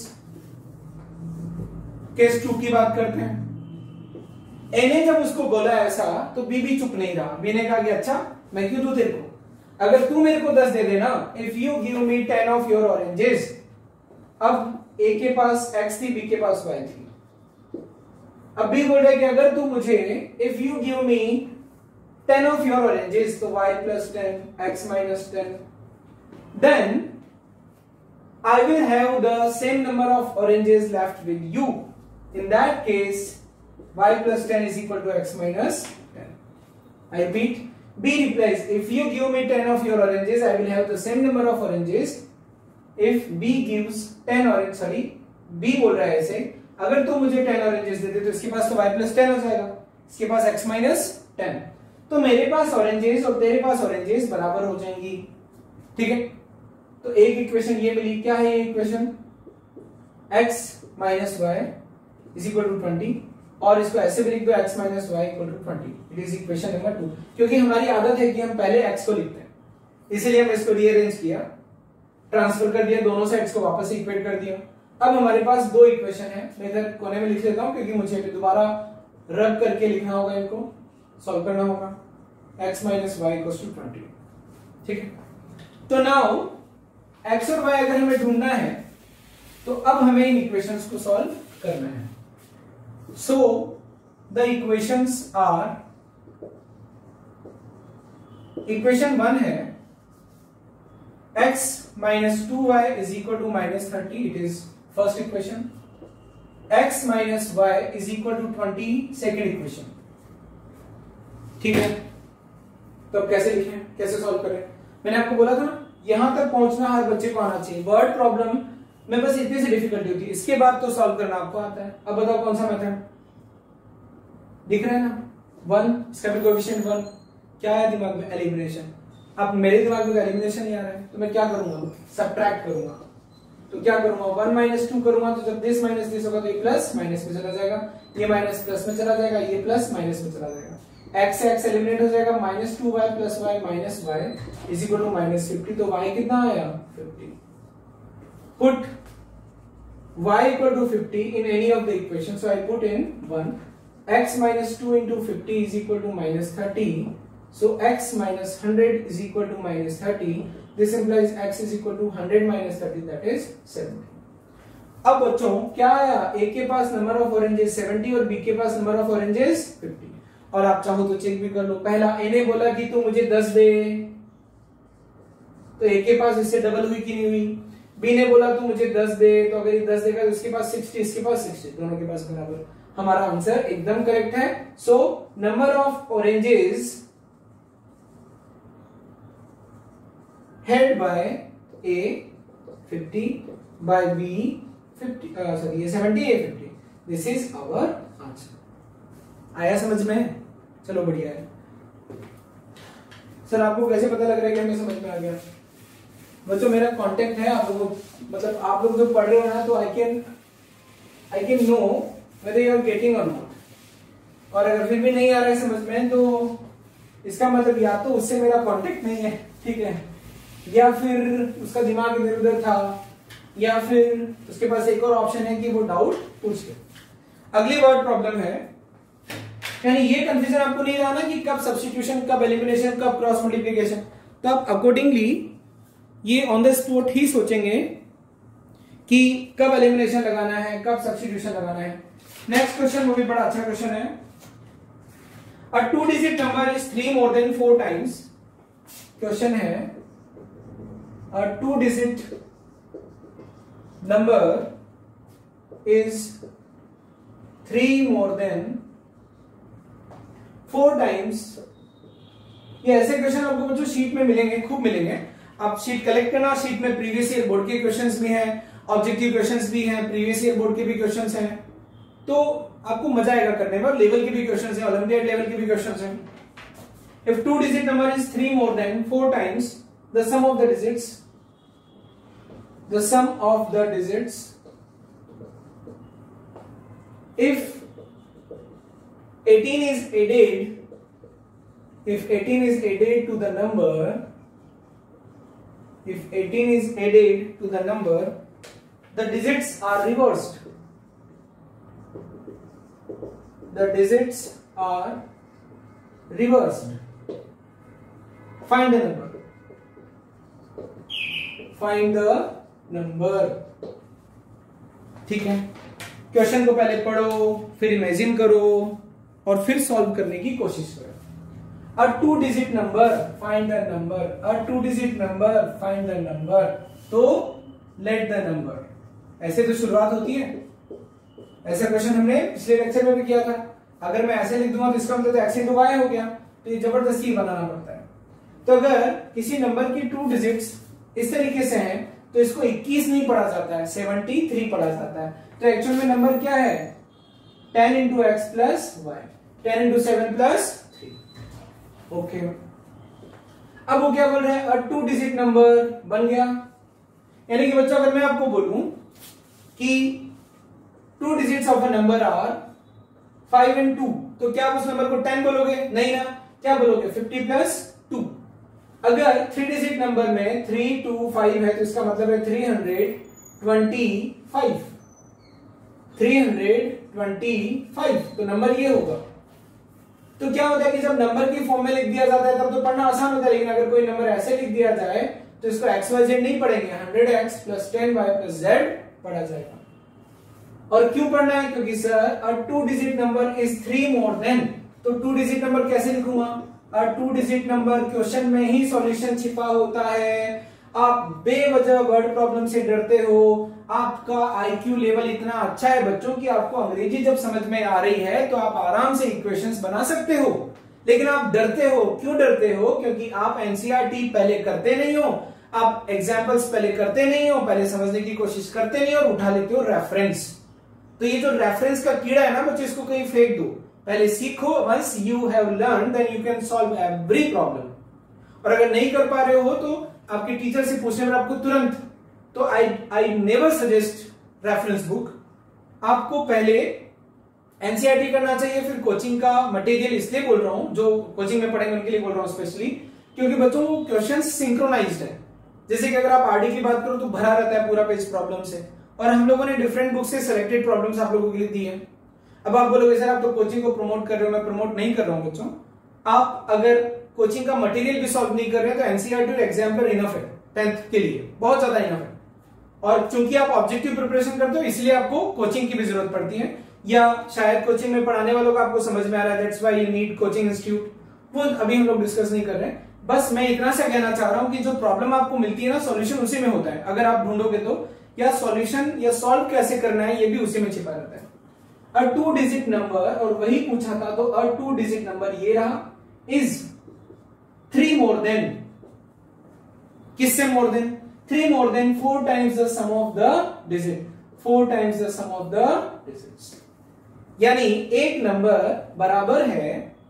2 की बात करते हैं। A ने जब उसको बोला ऐसा तो B भी चुप नहीं रहा। B ने कहा कि अच्छा मैं क्यों दूं तेरे को, अगर तू मेरे को 10 दे देना, if you give me 10 of your oranges. अब A के पास x थी, B के पास y थी। अब B बोल रहा है कि अगर तू मुझे, if you give me 10 of your oranges, तो y plus 10 x minus 10, then I will have the same number of oranges left with you। In that case y plus 10 is equal to x minus 10। I repeat, B replies, if you give me 10 of your oranges, I will have the same number of oranges। If B gives 10 oranges, B बोल रहा है ऐसे, अगर तू मुझे 10 oranges दे दे तो इसके पास तो y plus 10 हो जाएगा, इसके पास x minus 10। तो मेरे पास oranges और तेरे पास oranges बराबर हो जाएंगी, ठीक है। तो एक इक्वेशन ये मिली, क्या है ये equation, x minus y is equal to 20, और इसको ऐसे भी लिख दो x minus y equal to 20। It is equation number 2। क्योंकि हमारी आदत है कि हम पहले x को लिखते हैं, इसीलिए हम इसको रीअरेंज किया, ट्रांसफर कर दिया, दोनों साइड्स को वापस इक्वेट कर दिया। अब हमारे पास दो इक्वेशन है, मैं इधर कोने में लिख लेता हूं क्योंकि मुझे दोबारा रब करके लिखना होगा, इनको सॉल्व करना होगा। x minus y equals to 20, ठीक है। तो नाउ x और y अगर हमें ढूंढना है तो अब हमें इन इक्वेशंस को सॉल्व करना है। So the equations are, equation 1 है x minus 2y is equal to minus 30, it is first equation. x minus y is equal to 20, second equation. ठीक है, तो अब कैसे लिखें, कैसे सॉल्व करें? मैंने आपको बोला था ना, यहां तक पहुंचना हर बच्चे को आना चाहिए। वर्ड प्रॉब्लम में बस इतनी सी डिफिकल्टी होती है, इसके बाद तो सॉल्व करना आपको आता है। अब बताओ कौन सा मेथड दिख रहा है ना, 1, इसका भी कोएफिशिएंट 1। क्या है दिमाग में? एलिमिनेशन। अब मेरे दिमाग में एलिमिनेशन नहीं आ रहा है तो मैं क्या करूंगा? सब्ट्रैक्ट करूंगा। तो क्या करूंगा? 1 माइनस 2 करूंगा, तो जब दिस माइनस दिस होगा तो ये प्लस माइनस में चला जाएगा, ये माइनस प्लस में चला जाएगा, ये प्लस माइनस में चला जाएगा। x से x एलिमिनेट हो जाएगा, minus 2y plus y minus y is equal to minus 50। तो y कितना आया? 50। Put y equal to 50 in any of the equation, so I put in 1। x minus 2 into 50 is equal to minus 30। So x minus 100 is equal to minus 30. This implies x is equal to 100 minus 30, that is 70. अब बच्चों क्या आया? a के पास number of oranges 70 और b के पास number of oranges 50। और आप चाहो तो चेक भी कर लो। पहला a ने बोला कि तू मुझे 10 दे, तो a के पास इससे डबल हुई कि नहीं हुई? b ने बोला तू मुझे 10 दे, तो अगर ये 10 देगा तो इसके पास 60, इसके पास 60, दोनों के पास बराबर। हमारा आंसर एकदम करेक्ट है। So number of oranges held by A 50 by B 50, sorry ये 70 A 50, this is our answer। आया समझ में? चलो बढ़िया है। सर आपको कैसे पता लग रहा है कि हमें समझ में आ गया? बच्चों मेरा कांटेक्ट है आप लोगों, मतलब आप लोग जो पढ़ रहे हो ना, तो I can know whether you are getting or not। और अगर फिर भी नहीं आ रहा है समझ में, तो इसका मतलब या तो उससे मेरा कांटेक्ट नहीं है, ठीक है, या फिर उसका दिमाग इधर उधर था, या फिर उसके पास एक और ऑप्शन है कि वो डाउट पूछ ले। अगली वर्ड प्रॉब्लम है, यानी ये कंफ्यूजन आपको नहीं रहा ना कि कब सब्स्टिट्यूशन, कब एलिमिनेशन, कब क्रॉस मल्टीप्लिकेशन। तो आप अकॉर्डिंगली ये ऑन द स्पॉट ही सोचेंगे कि कब एलिमिनेशन लगाना है, कब सब्स्टिट्यूशन लगाना है। नेक्स्ट क्वेश्चन, वो भी बड़ा अच्छा क्वेश्चन है। A 2 digit number is 3 more than 4 times। Question है a 2-digit number is 3 more than 4 times। ये ऐसे क्वेश्चन आपको बच्चों शीट में मिलेंगे, खूब मिलेंगे। आप शीट कलेक्ट करना, शीट में प्रीवियस ईयर बोर्ड के क्वेश्चंस भी हैं, ऑब्जेक्टिव क्वेश्चंस भी हैं, प्रीवियस ईयर बोर्ड के भी क्वेश्चंस हैं, तो आपको मजा आएगा करने में। लेवल के भी क्वेश्चंस हैं, ओलंपियाड लेवल के भी क्वेश्चंस हैं। If 2-digit number is 3 more than 4 times, the sum of the digits if 18 is added to the number, the digits are reversed. Find the number। ठीक है, क्वेश्चन को पहले पढ़ो, फिर इमेजिन करो और फिर सॉल्व करने की कोशिश करो। A 2-digit number, find the number। A 2-digit number, find the number। तो let the number, ऐसे तो शुरुआत होती है। ऐसा क्वेश्चन हमने पिछले लेक्चर में भी किया था। अगर मैं ऐसे लिख दूंगा तो इसका मतलब x into y हो गया, तो ये जबरदस्ती बनाना पड़ता है। तो अगर किसी नंबर की 2 डिजिट्स इस तरीके से हैं, तो इसको 21 नहीं पढ़ा जाता है, 73 पढ़ा जाता है। तो एक्चुअल में नंबर क्या है? 10 into x plus y, 10 into 7 plus 3। Okay, अब वो क्या बोल रहे हैं? 2 डिजिट नंबर बन गया। यानी कि बच्चों अगर मैं आपको बोलूं कि 2 digits of a number are 5 and 2, तो क्या आप उस नंबर को 10 बोलोगे? नहीं ना, क्या बोलोगे? 50 plus 2। अगर 3 डिजिट नंबर में 3, 2, 5 है, तो इसका मतलब है 325। 325, तो नंबर ये होगा। तो क्या होता है कि जब नंबर की फॉर्म में लिख दिया जाता है तब तो पढ़ना आसान होता है, लेकिन अगर कोई नंबर ऐसे लिख दिया जाए तो इसको एक्स वाई जेड नहीं पढ़ेंगे, 100x plus 10y plus Z पढ़ा जाएगा। और क्यों पढ़ना है? क्योंकि sir a 2 digit number is 3 more than, तो 2 डिजिट नंबर कैसे लिखूंगा? अ 2 डिजिट नंबर क्वेश्चन में ही सॉल्यूशन छिपा होता है। आप बेवजह वर्ड प्रॉब्लम से डरते हो, आपका आईक्यू लेवल इतना अच्छा है बच्चों कि आपको अंग्रेजी जब समझ में आ रही है तो आप आराम से इक्वेशंस बना सकते हो, लेकिन आप डरते हो। क्यों डरते हो? क्योंकि आप एनसीईआरटी पहले करते नहीं हो, आप एग्जाम्पल्स पहले करते नहीं हो, पहले समझने की कोशिश करते नहीं हो और उठा लेते हो रेफरेंस। तो ये जो रेफरेंस का कीड़ा है ना बच्चों, इसको कहीं फेंक दो, पहले सीखो। Once you have learn then you can solve every problem. और अगर नहीं कर पा रहे हो तो आपके टीचर से पूछने में आपको तुरंत, तो I never suggest reference book. आपको पहले एनसीईआरटी करना चाहिए, फिर कोचिंग का मटेरियल इसलिए बोल रहा हूं, जो कोचिंग में पढ़ेंगे उनके लिए बोल रहा हूं स्पेशली, क्योंकि बच्चों क्वेश्चन सिंक्रोनाइज्ड है। जैसे कि अगर आप आरडी की बात करो तो भरा रहता है पूरा पेज प्रॉब्लम से, और हम लोगों ने डिफरेंट बुक से सिलेक्टेड प्रॉब्लम्स आप लोगों के लिए दी है। अब आप बोलोगे सर आप तो कोचिंग को प्रमोट कर रहे हो, मैं प्रमोट नहीं कर रहा हूं बच्चों। आप अगर कोचिंग का मटेरियल भी सॉल्व नहीं कर रहे हैं तो एनसीईआरटी और एग्जाम्पलर इनफ है 10th के लिए, बहुत ज्यादा इनफ है। और चूंकि आप ऑब्जेक्टिव प्रिपरेशन करते हो इसलिए आपको कोचिंग की भी जरूरत पड़ती है, या शायद कोचिंग में पढ़ाने वालों का आपको समझ में आ रहा है, that's why you need coaching institute. वो अभी हम लोग डिस्कस नहीं कर रहे हैं। बस मैं इतना सा कहना चाह रहा हूं कि जो प्रॉब्लम आपको मिलती है ना, सॉल्यूशन उसी में होता है अगर आप ढूंढोगे तो, या सॉल्यूशन या सॉल्व कैसे करना है ये भी उसी में छिपा रहता है। अ 2 डिजिट नंबर, और वही पूछा था, तो अ 2 डिजिट नंबर ये रहा, इज 3 मोर देन, किससे more than? 3 more than 4 times the sum of the digit, 4 times the sum of the digits. यानी एक नंबर बराबर है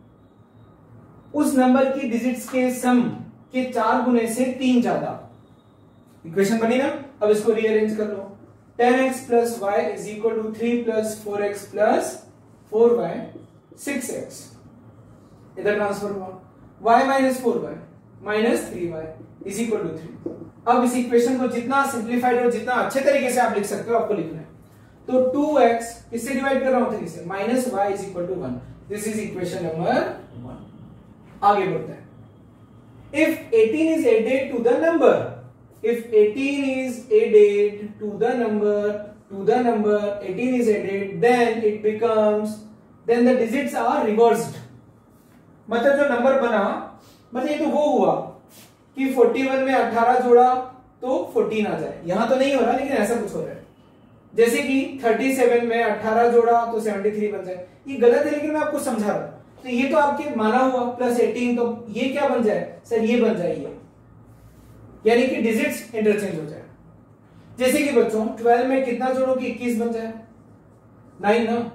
उस नंबर की डिजिट्स के सम के 4 गुने से 3 ज्यादा। इक्वेशन बनी ना? अब इसको रीअरेंज कर लो। 10x plus y is equal to 3 plus 4x plus 4y 6x, इधर ट्रांसफर हुआ। y minus 4y minus 3y is equal to 3। अब इस इक्वेशन को जितना सिंप्लीफाइड और जितना अच्छे तरीके से आप लिख सकते हो आपको लिखना है। तो 2x किससे डिवाइड कर रहा हूं? 3 से, minus y is equal to 1। This is equation number 1। आगे बढ़ते हैं। If 18 is added to the number, if 18 is added to the number 18 is added, then it becomes, then the digits are reversed। मतलब जो number बना, मतलब ये तो वो हुआ कि 41 में 18 जोड़ा तो 14 आ जाए, यहां तो नहीं हो रहा लेकिन ऐसा कुछ हो रहा है। जैसे कि 37 में 18 जोड़ा तो 73 बन जाए, ये गलत है लेकिन मैं आपको समझा रहा हूं। तो ये तो आपके माना हुआ प्लस 18, तो ये क्या बन जाए सर? ये बन जाए, यानी कि डिजिट्स इंटरचेंज हो जाए। जैसे कि बच्चों 12 में कितना जोड़ो कि 21 बन जाए? 9 ना,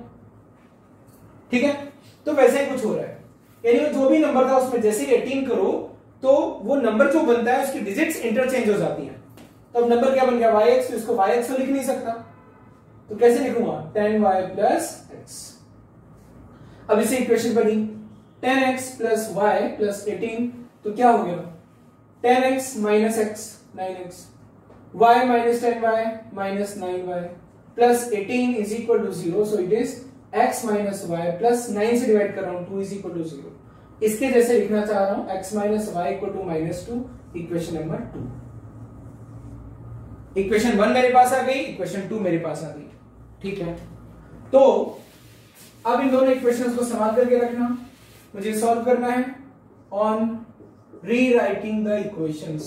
ठीक है? तो वैसे ही कुछ हो रहा है, यानी वो जो भी नंबर था उसमें जैसे ही 18 करो तो वो नंबर जो बनता है उसकी डिजिट्स इंटरचेंज हो जाती हैं। तो अब नंबर क्या बन गया? yx, तो इसको yx तो लिख नहीं सकता, तो कैसे लिखूंगा? 10y plus x। अब इसे इक्वेशन बनी 10x प्लस y प्लस 18, तो क्या हो गया? 10x minus x 9x, y minus 10y minus 9y plus 18 is equal to 0, so it is x minus y plus 9 से डिवाइड कर रहा हूं 2 is equal to 0। इसके जैसे लिखना चाह रहा हूं x minus y equal to minus 2, equation number 2। Equation 1 मेरे पास आ गई, इक्वेशन 2 मेरे पास आ गई, ठीक है? तो अब इन दोनों इक्वेशंस को संभाल करके रखना, मुझे सॉल्व करना है ऑन rewriting the equations।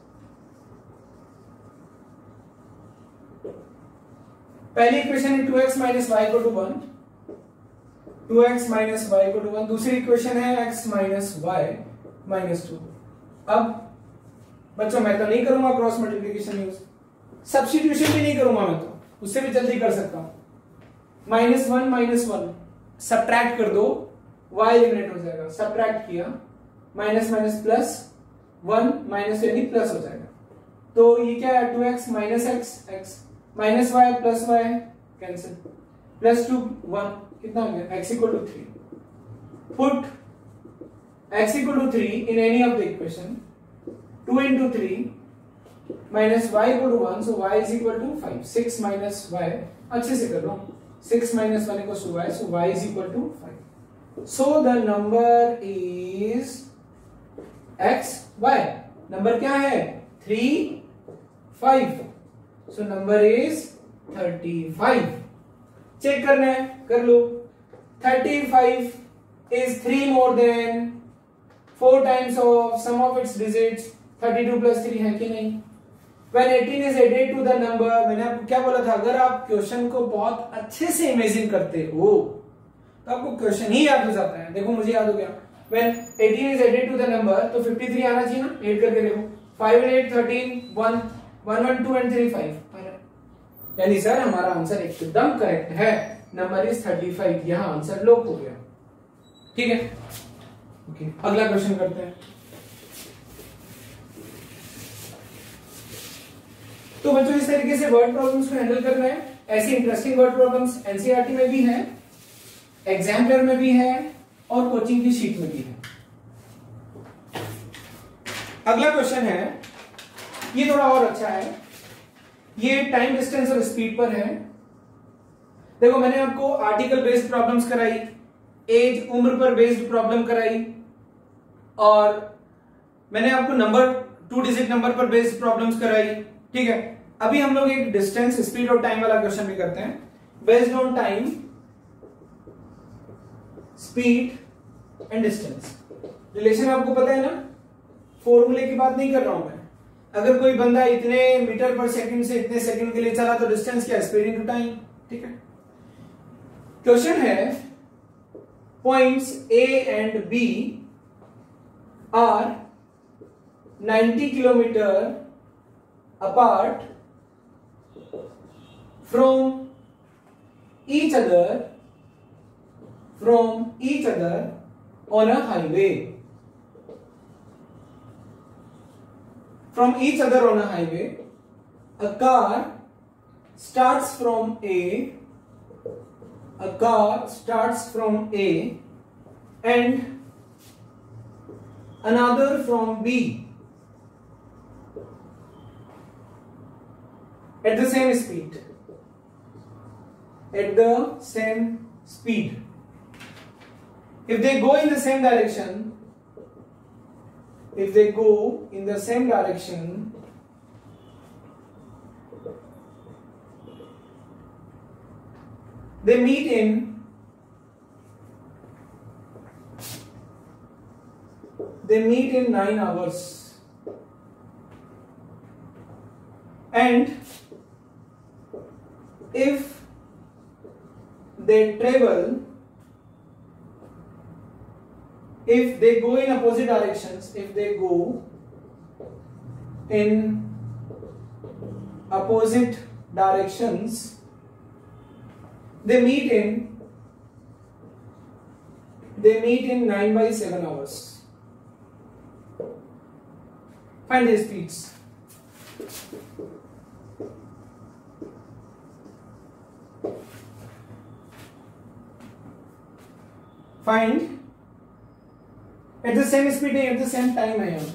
पहली इक्वेशन है 2x minus y equal to 1, 2x minus y equal to 1। दूसरी इक्वेशन है x minus y minus 2। अब बच्चों मैं तो नहीं करूंगा क्रॉस मल्टीप्लिकेशन यूज, सब्स्टिट्यूशन भी नहीं करूंगा मैं, तो उससे भी जल्दी कर सकता हूं। -1 सब्ट्रैक्ट कर दो, y एलिमिनेट हो जाएगा, सब्ट्रैक्ट किया, माइनस माइनस प्लस 1 माइनस यानी प्लस हो जाएगा। तो ये क्या है? 2x minus x minus y plus y cancel, plus 2 1, कितना हो गया? x equal to 3। Put x equal to 3 in any of the equation, 2 into 3 minus y equal to 1, so y is equal to 5। 6 minus y, अच्छे से कर लो, 6 minus 1 equals to y, so y is equal to 5. So the number is x, y. Number क्या है? 3, 5. So number is 35. Check करना है, कर लो. 35 is 3 more than 4 times of sum of its digits. 32 plus 3 है कि नहीं? When 18 is added to the number, मैंने आपको क्या बोला था, अगर आप क्वेश्चन को बहुत अच्छे से इमेजिन करते हो तो आपको क्वेश्चन ही याद हो जाता है. देखो मुझे याद हो गया. When 18 is added to the number, तो 53 आना चाहिए ना. ऐड करके देखो. 5 and 8 13, 1 1 1 2 and 3 5. यानी सर हमारा आंसर एकदम करेक्ट है. Number is 35. यहाँ आंसर लॉक हो गया. ठीक है. ओके, अगला क्वेश्चन करते हैं. तो बच्चों इस तरीके से वर्ड प्रॉब्लम्स को हैंडल करना है. ऐसी इंटरेस्टिंग वर्ड प्रॉब्लम्स एनसीईआरटी में भी हैं, एग्जाम्पलर में भी है और कोचिंग की शीट में भी है. अगला क्वेश्चन है, ये थोड़ा और अच्छा है. ये टाइम, डिस्टेंस और स्पीड पर है. देखो मैंने आपको आर्टिकल बेस्ड प्रॉब्लम्स कराई, एज उम्र पर बेस्ड प्रॉब्लम कराई, और मैंने आपको नंबर 2 डिजिट नंबर पर बेस्ड प्रॉब्लम्स कराई. ठीक है. अभी हम लोग एक डिस्टेंस, स्पीड और टाइम वाला क्वेश्चन भी करते हैं. Based on time, speed and distance. Relation आपको पता है ना, फॉर्मूले की बात नहीं कर रहा हूं मैं. अगर कोई बंदा इतने मीटर पर सेकंड से इतने सेकंड के लिए चला तो डिस्टेंस क्या है? Speed into time. ठीक है. क्वेश्चन है, points A and B are 90 kilometre apart from each other on a highway. From each other on a highway, a car starts from A and another from B at the same speed. If they go in the same direction, they meet in 9 hours. And if they go in opposite directions, they meet in 9 by 7 hours. Find their speeds. Find at the same speed at the same time है यहाँ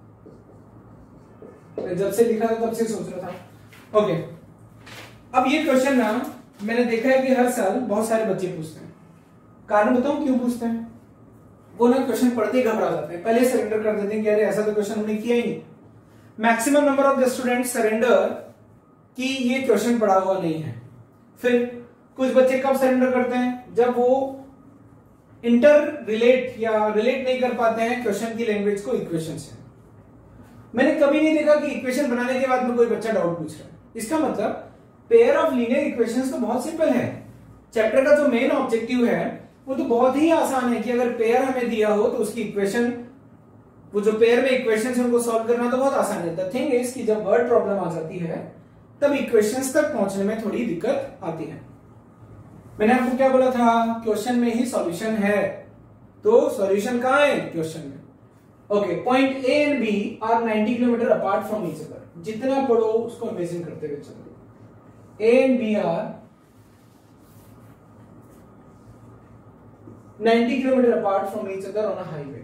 पर. जब से लिखा था तब से सोच रहा था. ओके. अब ये क्वेश्चन ना मैंने देखा है कि हर साल बहुत सारे बच्चे पूछते हैं. कारण बताऊं क्यों पूछते हैं? वो ना क्वेश्चन पढ़ते ही घबरा जाते हैं, पहले सरेंडर कर देते हैं कि अरे ऐसा तो क्वेश्चन हमने किया ही नहीं. Maximum number of the student surrender कि ये क्वेश्चन पढ़ा हुआ नहीं है. फिर कुछ बच्चे कब सरेंडर करते हैं? जब वो रिलेट नहीं कर पाते हैं क्वेश्चन की लैंग्वेज को इक्वेशन से. मैंने कभी नहीं देखा कि इक्वेशन बनाने के बाद में कोई बच्चा डाउट पूछ रहा है. इसका मतलब पेयर ऑफ लीनियर इक्वेशंस तो बहुत सिंपल है. चैप्टर का जो मेन ऑब्जेक्टिव है वो तो बहुत ही आसान है कि अगर पेयर हमें दिया हो तो उसकी इक्वेशन, वो जो पेयर में इक्वेशंस हैं उनको सॉल्व करना तो बहुत आसान है. द थिंग इज कि जब वर्ड प्रॉब्लम आ जाती है तब इक्वेशंस तक पहुंचने में थोड़ी दिक्कत आती है. मैंने आपको क्या बोला था? क्वेश्चन में ही सॉल्यूशन है. तो सॉल्यूशन कहां है? क्वेश्चन में. Okay. Point A and B are 90 kilometre apart from each other. जितना पढ़ो उसको इमेजिन करते हुए चलो. A and B are 90 kilometre apart from each other on a highway.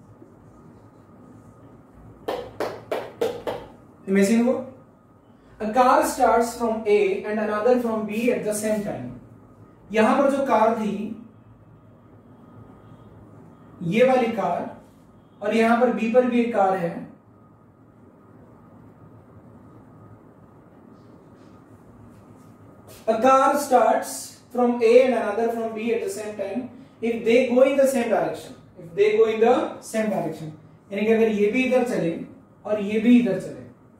Imagine वो. A car starts from A and another from B at the same time. यहां पर जो कार थी ये वाली कार, और यहां पर बी पर भी एक कार है, a car starts from A and another from B at the same time if they go in the same direction. If they go in the same direction, यानी कि अगर ये भी इधर चले और ये भी इधर चले,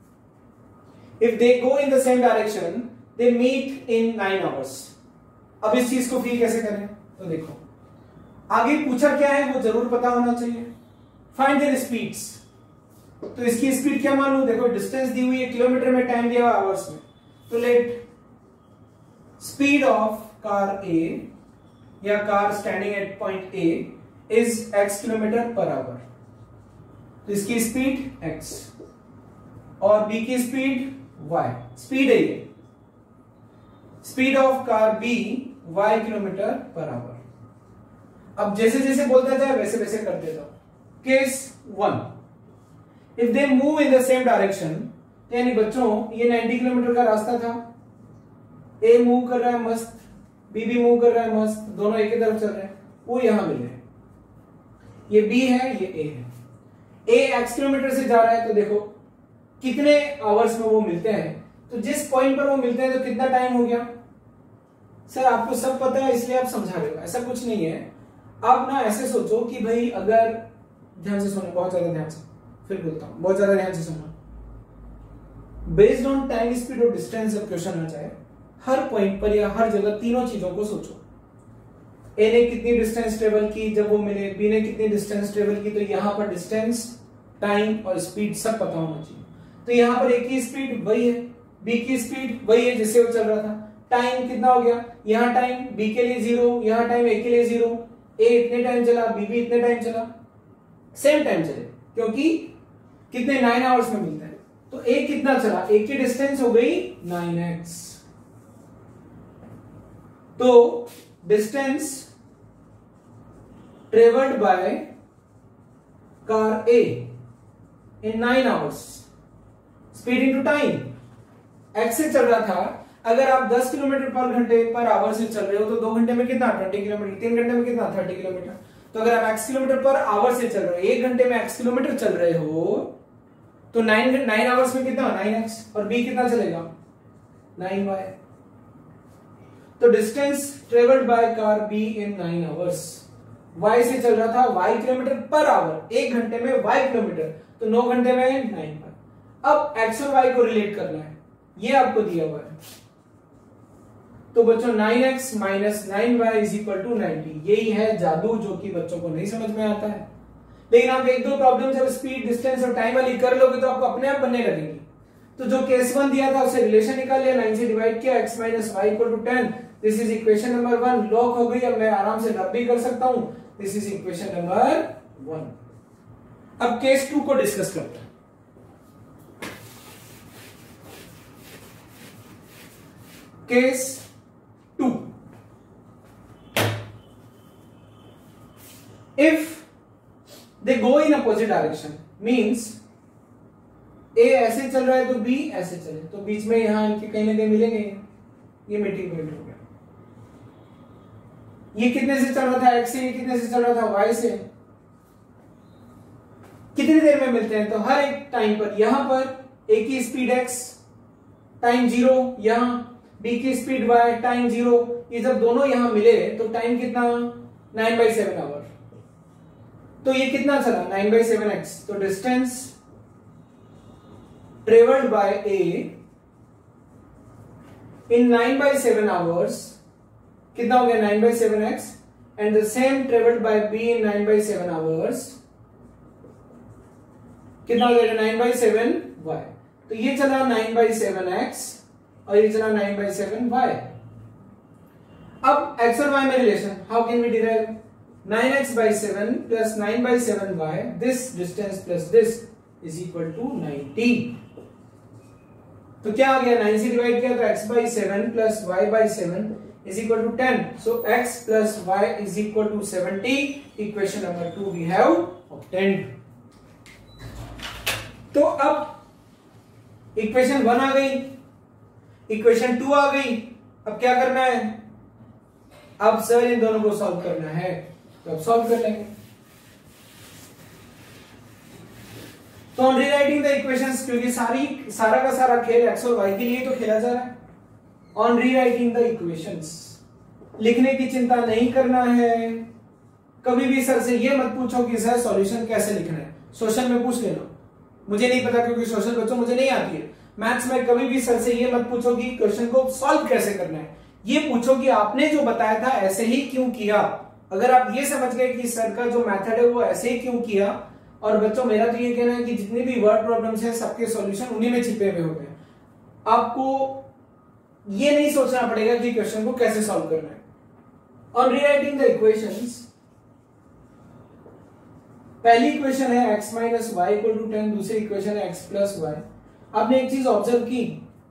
if they go in the same direction they meet in 9 hours. अब इस चीज को फील कैसे करें? तो देखो आगे पूछा क्या है वो जरूर पता होना चाहिए. Find their speeds. तो इसकी स्पीड क्या मान लूं? देखो डिस्टेंस दी हुई है किलोमीटर में, टाइम दिया हुआ आवर्स में. तो let speed of car A या car standing at point A is x kilometre per hour. तो इसकी स्पीड x और B की स्पीड y. स्पीड है ये. Speed of car B y kilometre per hour. अब जैसे जैसे बोलता जाए वैसे वैसे करते जाओ. Case 1, if they move in the same direction, यानी बच्चों ये 90 किलोमीटर का रास्ता था. ए मूव कर रहा है मस्त, बी भी मूव कर रहा है मस्त, दोनों एक ही तरफ चल रहे हैं, वो यहां मिल रहे हैं. ये बी है, ये ए है. ए x किलोमीटर से जा रहा है, तो देखो कितने आवर्स में वो मिलते हैं. तो जिस पॉइंट पर वो मिलते हैं तो कितना टाइम हो गया? सर आपको सब पता है इसलिए आप समझा रहे हो, ऐसा कुछ नहीं है. आप ना ऐसे सोचो कि भाई अगर, ध्यान से सुनो, बहुत ज्यादा ध्यान से, फिर बोलता हूं, बहुत ज्यादा ध्यान से सुनो. बेस्ड ऑन टाइम, स्पीड और डिस्टेंस जब क्वेश्चन आ जाए, हर पॉइंट पर या हर जगह तीनों चीजों को सोचो. ए ने कितनी डिस्टेंस ट्रेवल की जब वो मिले, बी ने कितनी डिस्टेंस ट्रेवल की, तो यहां पर डिस्टेंस, टाइम और स्पीड सब पता होना चाहिए. तो यहां पर ए की स्पीड वही है, बी की स्पीड वही है जिससे वो चल रहा था. टाइम कितना हो गया? यहां टाइम बी के लिए 0, यहां टाइम ए के लिए 0. ए इतने टाइम चला, बी भी इतने टाइम चला, सेम टाइम चले, क्योंकि कितने 9 आवर्स में मिलता है. तो ए कितना चला? ए की डिस्टेंस हो गई 9x. तो distance travelled by car A in 9 hours, speed into time. X से चल रहा था, अगर आप 10 किलोमीटर पर घंटे पर आवर से चल रहे हो तो 2 घंटे में कितना? 20 किलोमीटर. 3 घंटे में कितना? 30 किलोमीटर. तो अगर आप x किलोमीटर पर आवर से चल रहे हो, 1 घंटे में x किलोमीटर चल रहे हो, तो 9 आवर्स में कितना? 9x. और b कितना चलेगा? 9y. तो distance travelled by car b in 9 hours, y से चल रहा था y किलोमीटर पर आवर, 1 घंटे में y किलोमीटर, तो 9 घंटे में 9y. अब x और y को रिलेट करना है, ये आपको दिया हुआ है. तो बच्चों 9x minus 9y is equal to 90. यही है जादू जो कि बच्चों को नहीं समझ में आता है. लेकिन आप एक दो प्रॉब्लम जब स्पीड, डिस्टेंस और टाइम वाली कर लोगे तो आपको अपने आप बनने लगेंगी. तो जो केस 1 दिया था उससे रिलेशन निकाल लिया, 9 से डिवाइड किया, x minus y equal to 10. This is equation number 1. Lock हो गई. अब मैं आराम से रब भी कर सकता हूं. This is equation number 1. अब केस 2 को डिस्कस करते हैं. Case 2. If they go in opposite direction, means A ऐसे चल रहा है तो B ऐसे चले, तो बीच में यहां इनके कहीं ना कहीं मिलेंगे. ये मीटिंग पॉइंट हो गया. ये कितने से चल रहा था? X से. ये कितने से चल रहा था? Y से. कितनी देर में मिलते हैं? तो हर एक टाइम पर, यहां पर A की स्पीड X, टाइम 0, यहां B की स्पीड y, टाइम 0. ये जब दोनों यहां मिले तो टाइम कितना? 9/7 आवर. तो ये कितना चला? 9/7x. तो distance travelled by A in 9/7 hours कितना हो गया? 9/7x. And the same travelled by B in 9/7 hours कितना हो जाएगा? 9/7y. तो ये चला 9/7x और ये चला 9/7y. अब x और y में relation how can we derive? 9x/7 plus 9/7y, this distance plus this is equal to 90. तो क्या आ गया? 9 से डिवाइड किया तो x/7 plus y/7 is equal to 10. So x plus y is equal to 70. Equation number 2 we have obtained. तो अब equation 1 आ गई, इक्वेशन 2 आ गई. अब क्या करना है? अब सर इन दोनों को सॉल्व करना है, तो अब सॉल्व कर लेंगे। तो ऑन रीराइटिंग द इक्वेशंस, क्योंकि सारा का सारा खेल एक्स और वाई के लिए तो खेला जा रहा है। ऑन रीराइटिंग द इक्वेशंस, लिखने की चिंता नहीं करना है। कभी भी सर से ये मत पूछो कि सर सॉल्यूशन कैसे लिखना है, सोशल में पूछ लेना, मुझे नहीं पता, क्योंकि सोशल बच्चों मुझे नहीं आती है। मैथ्स में कभी भी सर से ये मत पूछो कि क्वेश्चन को सॉल्व कैसे करना है, ये पूछो कि आपने जो बताया था ऐसे ही क्यों किया। अगर आप ये समझ गए कि सर का जो मेथड है वो ऐसे ही क्यों किया, और बच्चों मेरा तो ये कहना है कि जितने भी वर्ड प्रॉब्लम्स हैं सबके सॉल्यूशन उन्हीं में छिपे हुए होते हैं। आपको ये नहीं सोचना पड़ेगा कि क्वेश्चन को कैसे सॉल्व करना है। ऑन रीराइटिंग द इक्वेशंस, पहली इक्वेशन है x minus y equal to 10, दूसरी इक्वेशन है x प्लस वाई। आपने एक चीज ऑब्जर्व की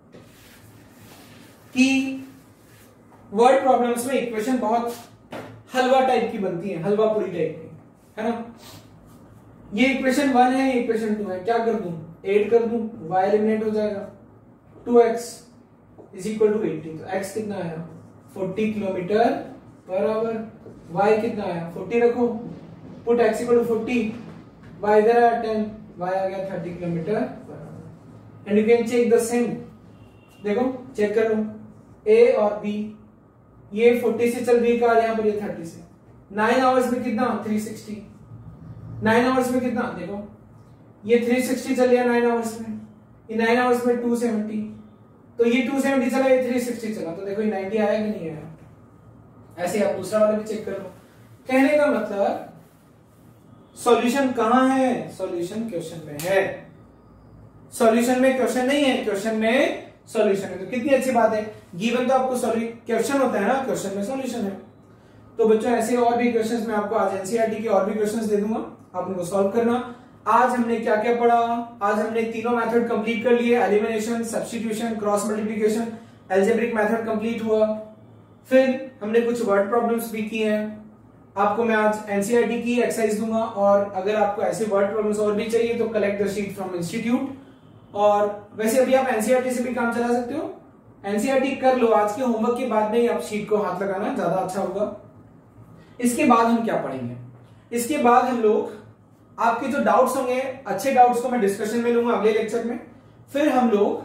कि वर्ड प्रॉब्लम्स में इक्वेशन बहुत हलवा टाइप की बनती है, हलवा पूरी टाइप की, है ना। ये इक्वेशन 1 है, ये इक्वेशन 2 है, क्या कर दूं, ऐड कर दूं, y एलिमिनेट हो जाएगा, 2x इज इक्वल टू 80। तो x कितना आया 40 किलोमीटर पर आवर, y कितना आया 40 रखो, put x equal to 40, y इधर आया 10, y आ गया 30 kilometre per hour. And you can check the same, देखो चेक करो a और b, ये 40 से चल रही कार, यहां पर ये 30 से, 9 आवर्स में कितना 360, 9 आवर्स में कितना, देखो ये 360 चल गया 9 आवर्स में, ये 9 आवर्स में 270, तो ये 270 चला, ये 360 चला, तो देखो ये 90 आया कि नहीं आया। ऐसे आप दूसरा वाला भी चेक कर लो। कहने का मतलब सॉल्यूशन कहां है, सॉल्यूशन क्वेश्चन में है, सॉल्यूशन में क्वेश्चन नहीं है, क्वेश्चन में सॉल्यूशन है। तो कितनी अच्छी बात है, गिवन तो आपको क्वेश्चन होता है ना, क्वेश्चन में सॉल्यूशन है। तो बच्चों ऐसे और भी क्वेश्चंस मैं आपको आज एनसीईआरटी के और भी क्वेश्चंस दे दूंगा, आप उनको सॉल्व करना। आज हमने क्या क्या पढ़ा, आज हमने तीनों मेथड कंप्लीट कर लिए, elimination, substitution, cross multiplication, algebraic method complete हुआ। फिर हमने कुछ वर्ड प्रॉब्लम्स भी किए हैं। आपको मैं आज एनसीईआरटी की एक्सरसाइज दूंगा, और अगर आपको ऐसे वर्ड प्रॉब्लम्स और भी चाहिए तो collect the sheet from institute. और वैसे अभी आप एनसीईआरटी से भी काम चला सकते हो, एनसीईआरटी कर लो, आज के होमवर्क के बाद में ही आप शीट को हाथ लगाना, ज्यादा अच्छा होगा। इसके बाद हम क्या पढ़ेंगे, इसके बाद हम लोग आपके जो डाउट्स होंगे, अच्छे डाउट्स को मैं डिस्कशन में लूंगा अगले लेक्चर में। फिर हम लोग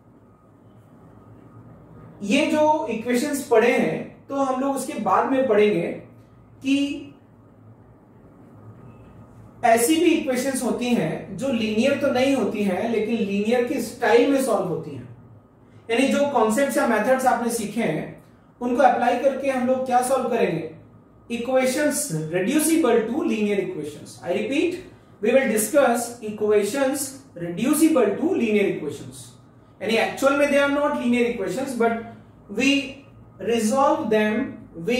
ये जो इक्वेशंस पढ़े हैं, तो हम लोग उसके बाद में पढ़ेंगे कि ऐसी भी इक्वेशंस होती हैं जो लीनियर तो नहीं होती हैं, लेकिन लीनियर की स्टाइल में सॉल्व होती हैं। यानी जो कॉन्सेप्ट्स या मेथड्स आपने सीखे हैं उनको अप्लाई करके हम लोग क्या सॉल्व करेंगे, equations reducible to linear equations. I repeat, we will discuss equations reducible to linear equations. यानी actual में they are not linear equations, but we resolve them, we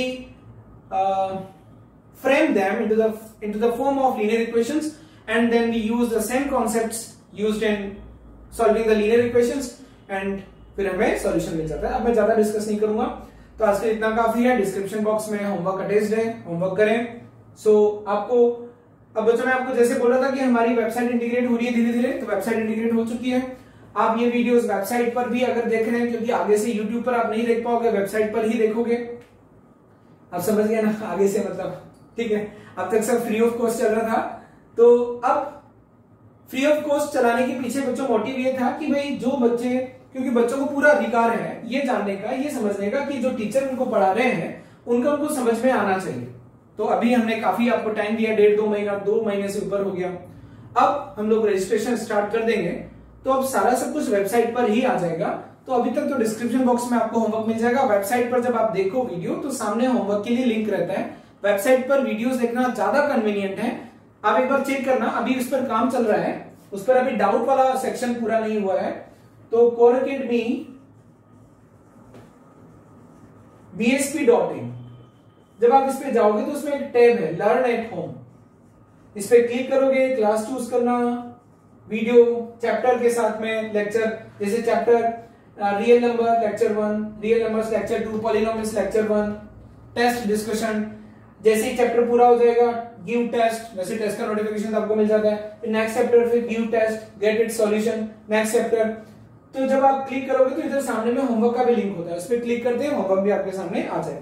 frame them into the form of linear equations, and then we use the same concepts used in solving the linear equations, and फिर हमें solution मिल जाता है। अब मैं ज्यादा discuss नहीं करूंगा, तो आज के इतना काफी है। डिस्क्रिप्शन बॉक्स में होमवर्क अटैच्ड है, होमवर्क करें। आपको अब बच्चों मैं आपको जैसे बोल रहा था कि हमारी वेबसाइट इंटीग्रेट हो रही है धीरे धीरे, तो वेबसाइट इंटीग्रेट हो चुकी है। आप ये वीडियोस वेबसाइट पर भी अगर देख रहे हैं, क्योंकि आगे से यूट्यूब पर आप नहीं देख पाओगे, वेबसाइट पर ही देखोगे। आप समझ गए ना, आगे से मतलब, ठीक है। अब तक सब फ्री ऑफ कॉस्ट चल रहा था, तो अब फ्री ऑफ कॉस्ट चलाने के पीछे बच्चों मोटिव ये था कि भाई जो बच्चे, क्योंकि बच्चों को पूरा अधिकार है ये जानने का, ये समझने का कि जो टीचर उनको पढ़ा रहे हैं उनका उनको समझ में आना चाहिए। तो अभी हमने काफी आपको टाइम दिया, 1.5-2 महीना, 2 महीने से ऊपर हो गया। अब हम लोग रजिस्ट्रेशन स्टार्ट कर देंगे, तो अब सारा सब कुछ वेबसाइट पर ही आ जाएगा। तो अभी तक तो डिस्क्रिप्शन बॉक्स में आपको होमवर्क मिल जाएगा। वेबसाइट पर जब आप देखो वीडियो, तो सामने होमवर्क के लिए लिंक रहता है। वेबसाइट पर वीडियोस देखना ज्यादा कन्वीनियंट है। आप एक बार चेक करना, अभी उस पर काम चल रहा है, उस पर अभी डाउट वाला सेक्शन पूरा नहीं हुआ है। तो कोरकेडमी bsp.in, जब आप इस पे जाओगे तो उसमें एक टैब है लर्न एट होम, इस पे क्लिक करोगे, क्लास चूज करना, वीडियो चैप्टर के साथ में लेक्चर, जैसे chapter real number lecture 1, real numbers lecture 2, polynomials lecture 1, test discussion. जैसे ही चैप्टर पूरा हो जाएगा गिव टेस्ट, वैसे टेस्ट का नोटिफिकेशन आपको मिल जाता है। फिर नेक्स्ट चैप्टर, फिर give test, get it solution, next chapter. तो जब आप क्लिक करोगे तो इधर सामने में होमवर्क का भी लिंक होता है, उस पर क्लिक करते हैं, होमवर्क भी आपके सामने आ जाएगा।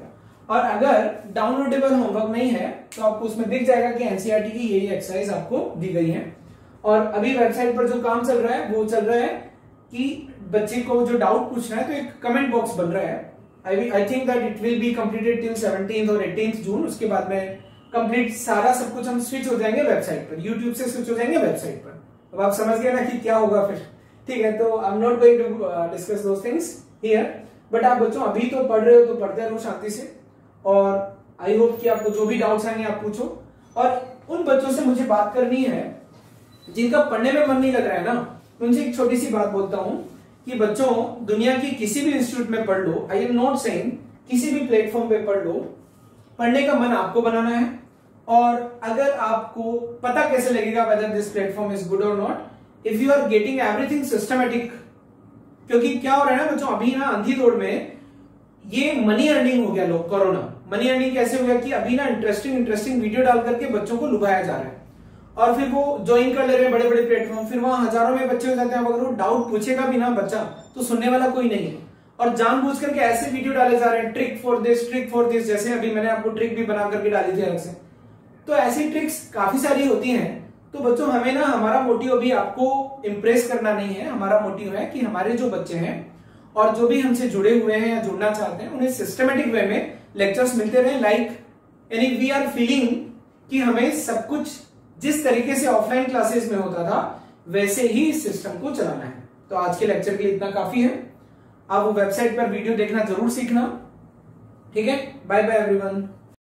और अगर डाउनलोडेबल होमवर्क नहीं है तो आपको उसमें दिख जाएगा कि एनसीईआरटी की यही एक्सरसाइज आपको दी गई है। और अभी वेबसाइट पर जो काम चल रहा है वो चल रहा है कि बच्चे को जो डाउट पूछना है तो एक कमेंट बॉक्स बन रहा है। I think that it will be completed till 17th और 18th जून। उसके बाद में कंप्लीट सारा सब कुछ हम स्विच हो जाएंगे वेबसाइट पर, यूट्यूब से स्विच हो जाएंगे वेबसाइट पर। अब आप समझ गए ना कि क्या होगा फिर, ठीक है। तो I am not going to discuss those things here, but आप बच्चों अभी तो पढ़ रहे हो तो पढ़ते रहो शांति से, और आई होप कि आपको जो भी डाउट्स आएंगे आप पूछो। और उन बच्चों से मुझे बात करनी है जिनका पढ़ने में मन नहीं लग रहा है ना, उनसे एक छोटी सी बात बोलता हूं कि बच्चों दुनिया की किसी भी इंस्टीट्यूट में पढ़ लो, आई एम नॉट सेइंग किसी भी प्लेटफॉर्म पे पढ़ लो, पढ़ने का मन आपको बनाना है। और अगर आपको पता कैसे लगेगा whether this platform is good और not, if you are getting everything systematic. क्योंकि क्या हो रहा है ना बच्चों, अभी ना अंधी दौड़ में ये मनी अर्निंग हो गया, लोग कोरोना मनी अर्निंग कैसे हो गया कि अभी ना इंटरेस्टिंग वीडियो डाल करके बच्चों को लुभाया जा रहा है और फिर वो ज्वाइन कर ले रहे हैं बड़े बड़े प्लेटफॉर्म, फिर वहां हजारों में बच्चे हो जाते हैं। अगर वो डाउट पूछेगा भी ना बच्चा तो सुनने वाला कोई नहीं है, और जानबूझ करके ऐसे वीडियो डाले जा रहे हैं ट्रिक फॉर दिस, जैसे अभी मैंने आपको ट्रिक भी बना करके डाली थी अलग से। तो ऐसी ट्रिक्स काफी सारी होती हैं। तो बच्चों हमें ना, हमारा मोटिव अभी आपको इंप्रेस करना नहीं है, हमारा मोटिव है कि हमारे जो बच्चे हैं और जो भी हमसे जुड़े हुए हैं या जुड़ना चाहते हैं उन्हें सिस्टमेटिक वे में लेक्चर्स मिलते रहे। लाइक यानी वी आर फीलिंग कि हमें सब कुछ जिस तरीके से ऑफलाइन क्लासेस में होता था वैसे ही इस सिस्टम को चलाना है। तो आज के लेक्चर के लिए इतना काफी है। आप वो वेबसाइट पर वीडियो देखना जरूर सीखना, ठीक है। Bye bye everyone.